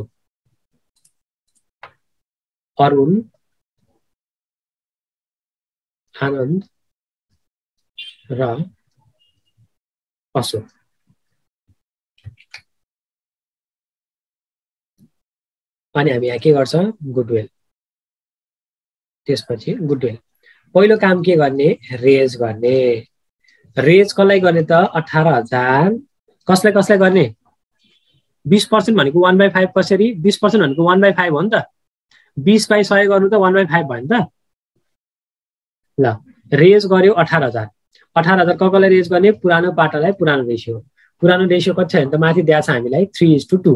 A: अरुण, आनन्द र अशोक। अनि हामी यहाँ के गर्छ गुडविल, त्यसपछि गुडविल। पहिलो काम के गर्ने रेज गर्ने। रेज कसलाई गर्ने त अठार हजार। कसलाई कसलाई गर्ने? बिस पर्सेन्ट भनेको वान बाई फाइभ कसरी? बिस पर्सेन्ट भनेको वान बाई फाइभ हो नि त। बिस बाई सय गर्नु त वान बाई फाइभ भयो नि त। ल रेज गर्यो अठार हजार। अठार हजार क कसलाई रेज गर्ने? पुरानो पाटालाई पुरानो रेसियो। पुरानो रेसियो कति छ भने त माथि दिएको छ हामीलाई three is two two.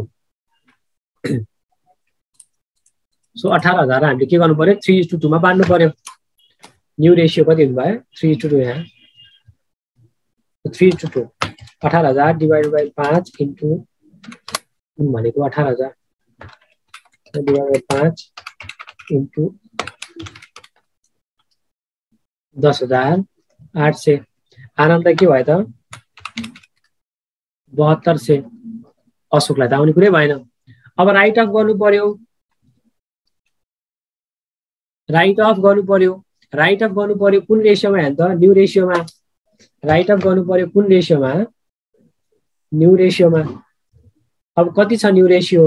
A: So अठार हजार हामीले के गर्नु पर्यो थ्री इज टू टूमा बाँड्नु पर्यो। न्यू रेसियो कति हुनुभयो थ्री इज टू टू। यहाँ थ्री इज टू टू अठार हजार डिभाइड बाई पाँच इन्टु भनेको अठार हजार डिभाइड बाई पाँच इन्टु दस हजार आठ सय। आनन्द के भयो त बहत्तर सय। अशोकलाई त आउने कुरै भएन। अब राइट अफ गर्नु पर्यो। राइट अफ गर्नु पर्यो। राइट अफ गर्नु पर्यो कुन रेसियोमा हेर्नु त न्यू रेसियोमा। राइट अफ गर्नु पर्यो कुन रेसियोमा? न्यू रेसियोमा। अब कति छ न्यू रेसियो?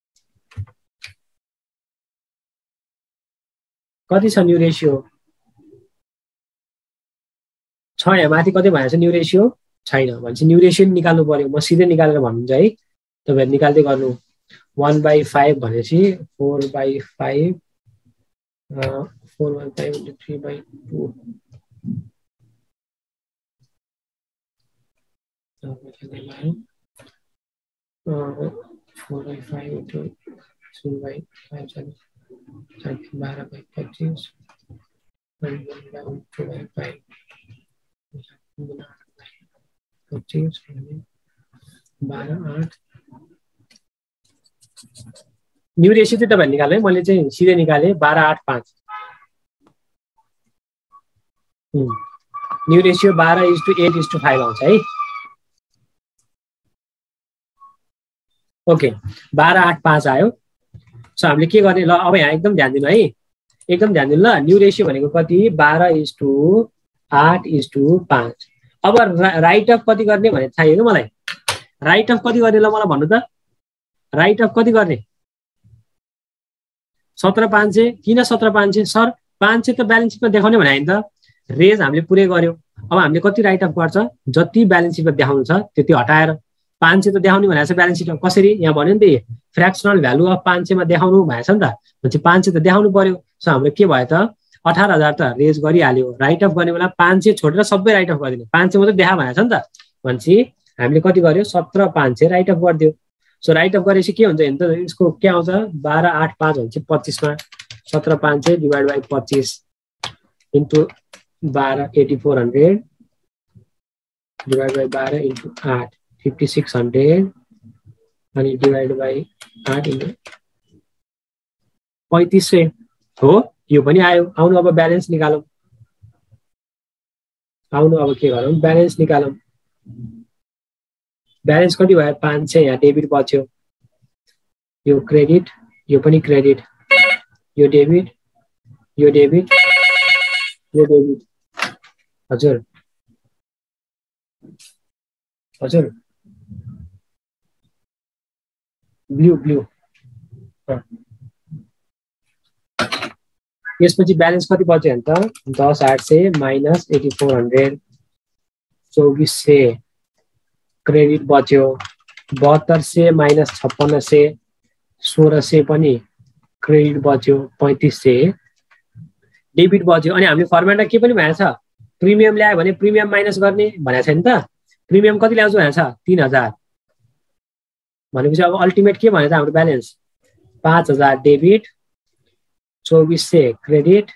A: कति छ न्यू रेसियो? छ। यहाँ माथि कति भनेको छ न्यू रेसियो? छैन भनेपछि न्यू रेसियो निकाल्नु पर्यो। म सिधै निकालेर भन्नुहुन्छ है, तपाईँहरू निकाल्दै गर्नु। वान बाई फाइभ भनेपछि four by five four by five into three by two four by five into three by five बाह्र बाई पच्चिस टू बाई फाइभ पच्चिस बाह्र आठ। न्यू रेसियो चाहिँ तपाईँहरू निकाल्नु है, मैले चाहिँ सिधै निकालेँ बाह्र आठ पाँच। न्यू रेसियो बाह्र is two eight is two five आउँछ है। ओके बाह्र आठ पाँच आयो। सो हामीले के गर्ने ल अब यहाँ एकदम ध्यान दिनु है, एकदम ध्यान दिनु ल। न्यू रेसियो भनेको कति बाह्र इज टू आठ इज टू पाँच। अब राइट अफ कति गर्ने भने थाहा होइन मलाई। राइट अफ कति गर्ने ल मलाई भन्नु त। राइट अफ कति गर्ने? सत्र पाँच सय। किन सत्र पाँच सय सर? पाँच सय त ब्यालेन्स सिटमा देखाउने भने होइन त। रेज हामीले पुरै गर्यो। अब हामीले कति राइट अफ गर्छ? जति ब्यालेन्स सिटमा देखाउनु छ त्यति हटाएर। पाँच सय त देखाउने भनेको छ ब्यालेन्स सिटमा। कसरी? यहाँ भन्यो नि त फ्र्याक्सनल भ्यालु अफ पाँच सयमा देखाउनु भनेको छ नि त। भनेपछि पाँच सय त देखाउनु पर्यो। सो हाम्रो के भयो त अठार हजार त रेज गरिहाल्यो। राइट अफ गर्ने बेला पाँच सय छोडेर सबै राइट अफ गरिदिने। पाँच सय मात्रै देखा भनेको छ नि त। भनेपछि हामीले कति गर्यो सत्र पाँच सय राइट अफ गरिदियो। सो राइट अफ गरेपछि के हुन्छ भने त यसको के आउँछ बाह्र आठ पाँच भनेपछि पच्चिसमा सत्र पाँच सय डिभाइड बाई पच्चिस इन्टु बाह्र eighty four hundred divide by बाह्र इन्टु आठ फिफ्टी सिक्स हन्ड्रेड अनि डिभाइड बाई आठ इन्टु पैँतिस सय हो, यो पनि आयो। आउनु अब ब्यालेन्स निकालौँ। आउनु अब के गरौँ, ब्यालेन्स निकालौँ। ब्यालेन्स कति भयो, पाँच सय। यहाँ डेबिट बच्यो, यो क्रेडिट, यो पनि क्रेडिट, यो डेबिट, यो डेबिट, यो डेबिट। हजुर हजुर ब्लू ब्लू यसपछि ब्यालेन्स कति बच्यो भने त दस आठ सय माइनस एटी फोर हन्ड्रेड, चौबिस सय क्रेडिट बच्यो, बहत्तर सय माइनस छप्पन्न सय, सोह्र सय पनि क्रेडिट बच्यो, पैँतिस सय डेबिट बच्यो। अनि हामीले फर्मेटमा के पनि भनेको छ, प्रिमियम ल्यायो भने प्रिमियम माइनस गर्ने भनेको छ नि त। प्रिमियम कति ल्याउँछु भनेको छ, तीन हजार। भनेपछि अब अल्टिमेट के भने त हाम्रो ब्यालेन्स पाँच हजार डेबिट, चौबिस सय क्रेडिट,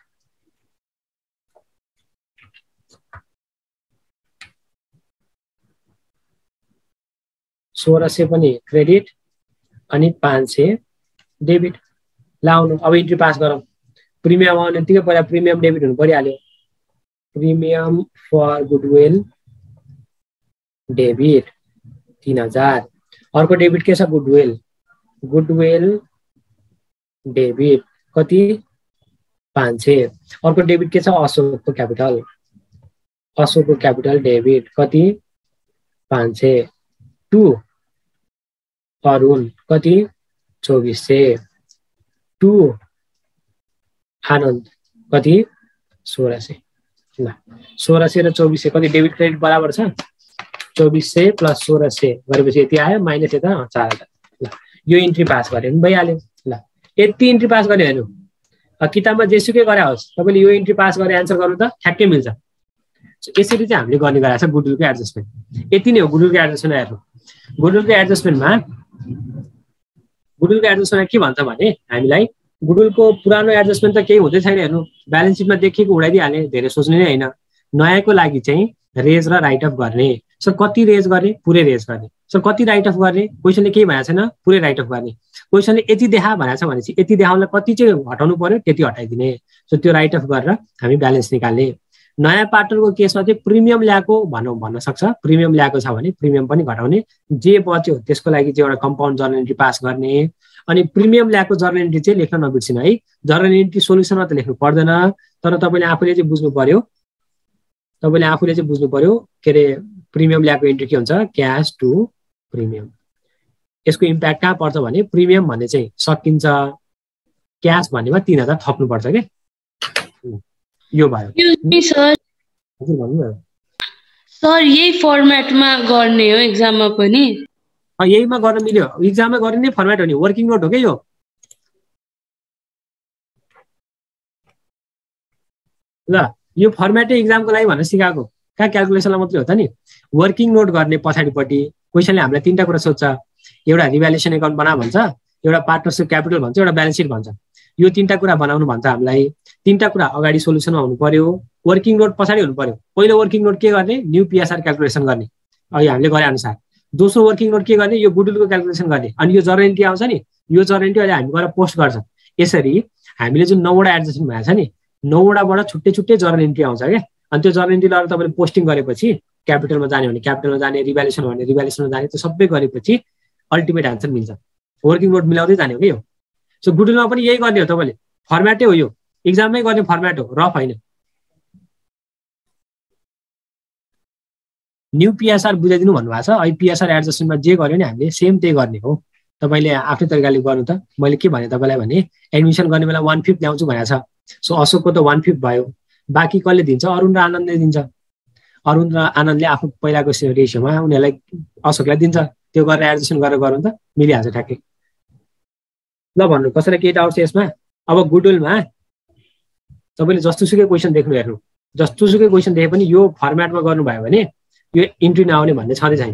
A: सोह्र सय पनि क्रेडिट, अनि पाँच सय डेबिट। लाउनु अब इन्ट्री पास गरौँ। प्रिमियम आउने बित्तिकै पहिला प्रिमियम डेबिट हुनु परिहाल्यो। प्रिमियम फर गुडविल डेबिट तीन हजार। अर्को डेबिट के छ, गुडविल, गुडविल डेबिट कति, पाँच सय। अर्को डेबिट के छ, अशोकको क्यापिटल, अशोकको क्यापिटल डेबिट कति, पाँच सय। टू अरुण कति, चौबिस सय। टू आनन्द कति, सोह्र सय। ल सोह्र सय र चौबिस सय कति डेबिट क्रेडिट बराबर छ, चौबिस सय प्लस सोह्र सय गरेपछि यति आयो, माइनस यता चार हजार। ल यो इन्ट्री पास गऱ्यो भने भइहाल्यो। ल यति इन्ट्री पास गऱ्यो हेर्नु, किताबमा जेसुकै गरे होस् तपाईँले यो इन्ट्री पास गरेर एन्सर गर्नु त ठ्याक्कै मिल्छ। यसरी चाहिँ हामीले गर्ने गरेको छ गुडविलको एडजस्टमेन्ट। यति नै हो गुडविलको एडजस्टमेन्ट। हेर्नु गुडविलको एडजस्टमेन्टमा गुडविलको एडजस्टमेन्टमा के भन्छ भने हामीलाई गुडविलको पुरानो एडजस्टमेन्ट त केही हुँदै छैन। हेर्नु ब्यालेन्स सिटमा देखिएको उडाइदिइहाले, धेरै सोच्ने नै होइन। नयाँको लागि चाहिँ रेज र राइट अफ गर्ने। सर कति रेज गर्ने, पुरै रेज गर्ने। सर कति राइट अफ गर्ने, क्वेसनले केही भनेको छैन, पुरै राइट अफ गर्ने। क्वेसनले यति देखा भनेको छ भनेपछि यति देखाउनलाई कति चाहिँ हटाउनु पर्यो, त्यति हटाइदिने। सो त्यो राइट अफ गरेर हामी ब्यालेन्स निकाल्ने। नयाँ पार्टनरको केसमा चाहिँ प्रिमियम ल्याएको भनौँ भन्न सक्छ। प्रिमियम ल्याएको छ भने प्रिमियम पनि घटाउने, जे बच्यो त्यसको लागि चाहिँ एउटा कम्पाउन्ड जर्नल एन्ट्री पास गर्ने। अनि प्रिमियम ल्याएको जर्नल एन्ट्री चाहिँ लेख्न नबिर्सिनु है। जर्नल एन्ट्री सोल्युसनमा त लेख्नु पर्दैन, तर तपाईँले आफूले चाहिँ बुझ्नु पर्यो, तपाईँले आफूले चाहिँ बुझ्नु पर्यो के अरे प्रिमियम ल्याएको एन्ट्री के हुन्छ, क्यास टु प्रिमियम। यसको इम्प्याक्ट कहाँ पर्छ भने प्रिमियम भन्ने चाहिँ सकिन्छ, क्यास भन्नेमा तीन हजार थप्नुपर्छ के। यो भयो
E: सर। सर यही फर्मेटमा गर्ने हो एक्जाममा पनि?
A: यहीमा गर्न मिल्यो, एक्जाममा गर्ने फर्मेट हो नि, वर्किङ नोट हो क्या यो। ल यो फर्मेटै एक्जामको लागि भनेर सिकाएको, कहाँ क्यालकुलेसनलाई मात्रै हो त नि। वर्किङ नोट गर्ने पछाडिपट्टि क्वेसनले हामीलाई तिनवटा कुरा सोध्छ। एउटा रिभ्यालुएसन एकाउन्ट बना भन्छ, एउटा पार्टनरसिप क्यापिटल भन्छ, एउटा ब्यालेन्स सिट भन्छ। यो तिनवटा कुरा बनाउनु भन्छ हामीलाई। तिनवटा कुरा अगाडि सोल्युसनमा हुनु पर्यो, वर्किङ नोट पछाडि हुनु पर्यो। पहिलो वर्किङ नोट के गर्ने, न्यू पिएसआर क्यालकुलेसन गर्ने, अघि हामीले गरे अनुसार। दोस्रो वर्किङ नोट के गर्ने, यो गुडविलको क्यालकुलेसन गर्ने। अनि यो जर्नल एन्ट्री आउँछ नि, यो जर्नल एन्ट्री अहिले हामी गएर पोस्ट गर्छ। यसरी हामीले जुन नौवटा एडजस्टमेन्ट भएको छ नि, नौवटाबाट छुट्टै छुट्टै जर्नल एन्ट्री आउँछ क्या। अनि त्यो जर्नल एन्ट्री लगाएर तपाईँले पोस्टिङ गरेपछि क्यापिटलमा जाने भने क्यापिटलमा जाने, रिभ्यालुएसन भने रिभ्यालुएसनमा जाने, त्यो सबै गरेपछि अल्टिमेट एन्सर मिल्छ। वर्किङ नोट मिलाउँदै जाने हो कि यो। सो गुडविलमा पनि यही गर्ने हो तपाईँले, फर्मेटै हो यो, एक्जाममै गर्ने फर्मेट हो, रफ होइन। न्यू पिएसआर बुझाइदिनु भन्नुभएको छ। अहिले पिएसआर एडजस्टमेन्टमा जे गर्यो नि हामीले सेम त्यही गर्ने हो। तपाईँले आफ्नै तरिकाले गर्नु त। मैले के भने तपाईँलाई भने एडमिसन गर्ने बेला वान फिफ्थ ल्याउँछु भनेको छ। सो अशोकको त वान फिफ्थ भयो, बाँकी कसले दिन्छ, अरुण र आनन्दले दिन्छ। अरुण र आनन्दले आफू पहिलाको रेसियोमा उनीहरूलाई अशोकलाई दिन्छ। त्यो गरेर एडजस्टमेन्ट गरेर गरौँ त, मिलिहाल्छ ठ्याक्कै। ल भन्नु कसैलाई केही डाउट छ यसमा? अब गुडविलमा तपाईँले जस्तोसुकै क्वेसन देख्नु, हेर्नु जस्तोसुकै क्वेसन देखे पनि यो फर्मेटमा गर्नुभयो भने यो इन्ट्री नआउने भन्ने छँदै छैन।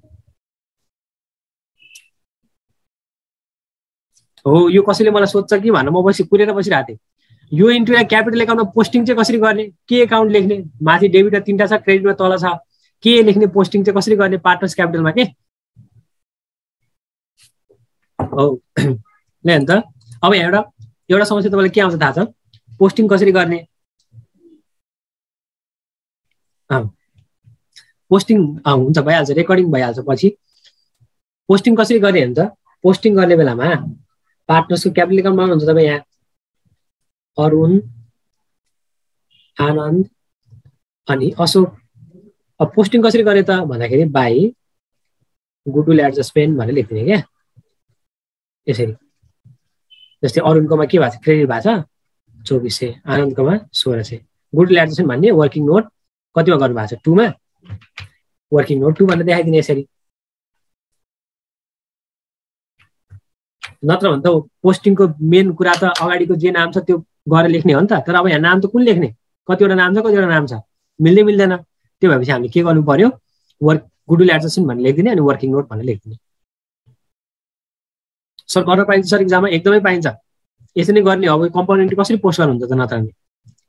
A: हो यो कसैले मलाई सोध्छ कि भनेर म बसी कुरेर बसिरहेको थिएँ। यो इन्ट्रीलाई क्यापिटल एकाउन्टमा पोस्टिङ चाहिँ कसरी गर्ने, के एकाउन्ट लेख्ने, माथि डेबिटमा तिनवटा छ, क्रेडिटमा तल छ, के लेख्ने, पोस्टिङ चाहिँ कसरी गर्ने पार्टनर्स क्यापिटलमा के हो। ल त अब यहाँबाट एउटा समस्या तपाईँलाई के आउँछ थाहा छ? पोस्टिङ कसरी गर्ने? पोस्टिङ हुन्छ भइहाल्छ, रेकर्डिङ भइहाल्छ पछि। पोस्टिङ कसरी गर्ने हुन्छ? पोस्टिङ गर्ने बेलामा पार्टनर्सको क्यापिटल एकाउन्टमा हुन्छ तपाईँ यहाँ अरुण, आनन्द अनि अशोक। अब पोस्टिङ कसरी गर्ने त भन्दाखेरि बाई गुडविल एडजस्टमेन्ट भनेर लेखिदिने क्या यसरी। जस्तै अरुणकोमा के भएको छ? क्रेडिट भएको छ चौबिस सय, आनन्दकोमा सोह्र सय। गुडविल एडजस्टमेन्ट भन्ने वर्किङ नोट कतिमा गर्नु भएको छ? टूमा। वर्किङ नोट टू भनेर देखाइदिने यसरी। नत्र भने त पोस्टिङको मेन कुरा त अगाडिको जे नाम छ त्यो गरेर लेख्ने हो नि त। तर अब यहाँ नाम त कुन लेख्ने? कतिवटा नाम छ कतिवटा नाम छ, मिल्दै मिल्दैन। त्यो भएपछि हामीले के गर्नु पर्यो? वर्क गुडविल एडजस्टमेन्ट भनेर लेखिदिने अनि वर्किङ नोट भनेर लेखिदिने। सर गर्न पाइन्छ सर इक्जाममा? एकदमै पाइन्छ। यसरी नै गर्ने। अब कम्पोनेन्ट कसरी पोस्ट गर्नुहुन्छ त नत्र नि?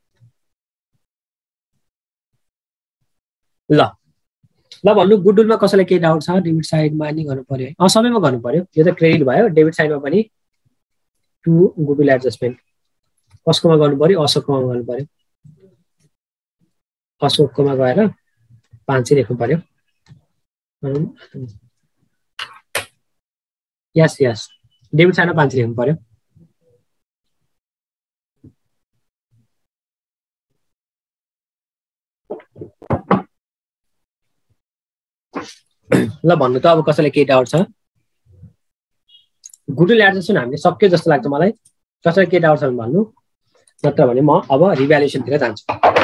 A: ल ल भन्नु गुडविलमा कसैलाई केही डाउट छ? डेबिट साइडमा नि गर्नु पर्यो है? अँ सबैमा गर्नु पर्यो। यो त क्रेडिट भयो, डेबिट साइडमा पनि टु गुडविल एडजस्टमेन्ट कसकोमा गर्नु पर्यो? अशोककोमा गर्नु पर्यो। अशोककोमा गएर पाँच सय लेख्नु पर्यो। यस यस डेबिट साइडमा पाँच सय लेख्नु पर्यो। ल भन्नु त अब कसैलाई केही डाउट छ? गुडविल एडजस्टमेन्ट हामीले सक्यो जस्तो लाग्छ मलाई। कसैलाई केही डाउट छ भने भन्नु, नत्र भने म अब रिभ्यालुएसनतिर जान्छु।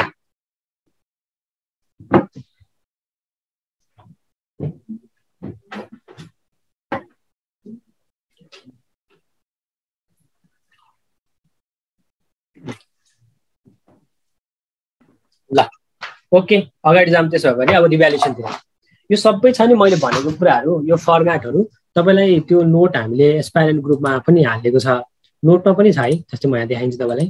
A: ल ओके अगाडि जाम। त्यसो भयो भने अब रिभ्यालुएसनतिर यो सबै छ नि मैले भनेको कुराहरू, यो फर्मेटहरू तपाईँलाई त्यो नोट हामीले एस्पाइरेन्ट ग्रुपमा पनि हालेको छ, नोटमा पनि छ है। जस्तै म यहाँ देखाइदिन्छु तपाईँलाई।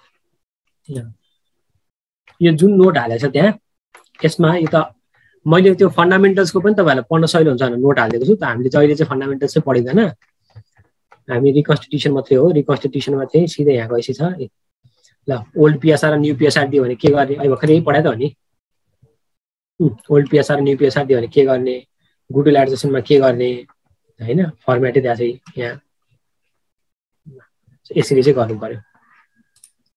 A: यो जुन नोट हालेको छ त्यहाँ यसमा यो त मैले त्यो फन्डामेन्टल्सको पनि तपाईँहरूलाई पढ्न सजिलो हुन्छ भनेर नोट हालिदिएको छु। त हामीले अहिले चाहिँ फन्डामेन्टल्स चाहिँ पढिँदैन, हामी रिकन्स्टिट्युसन मात्रै हो। रिकन्स्टिट्युसनमा चाहिँ सिधै यहाँ गएपछि छ ल ओल्ड पिएसआर र न्यू पिएसआर दियो भने के गर्ने? अहिले भर्खरै यही पढायो त हो नि। ओल्ड पिएसआर न्यू पिएसआर दियो भने के गर्ने? गुडविल एडजस्टमेन्टमा के गर्ने होइन? फर्मेटै त्यहाँ चाहिँ यहाँ यसरी चाहिँ गर्नु पर्यो।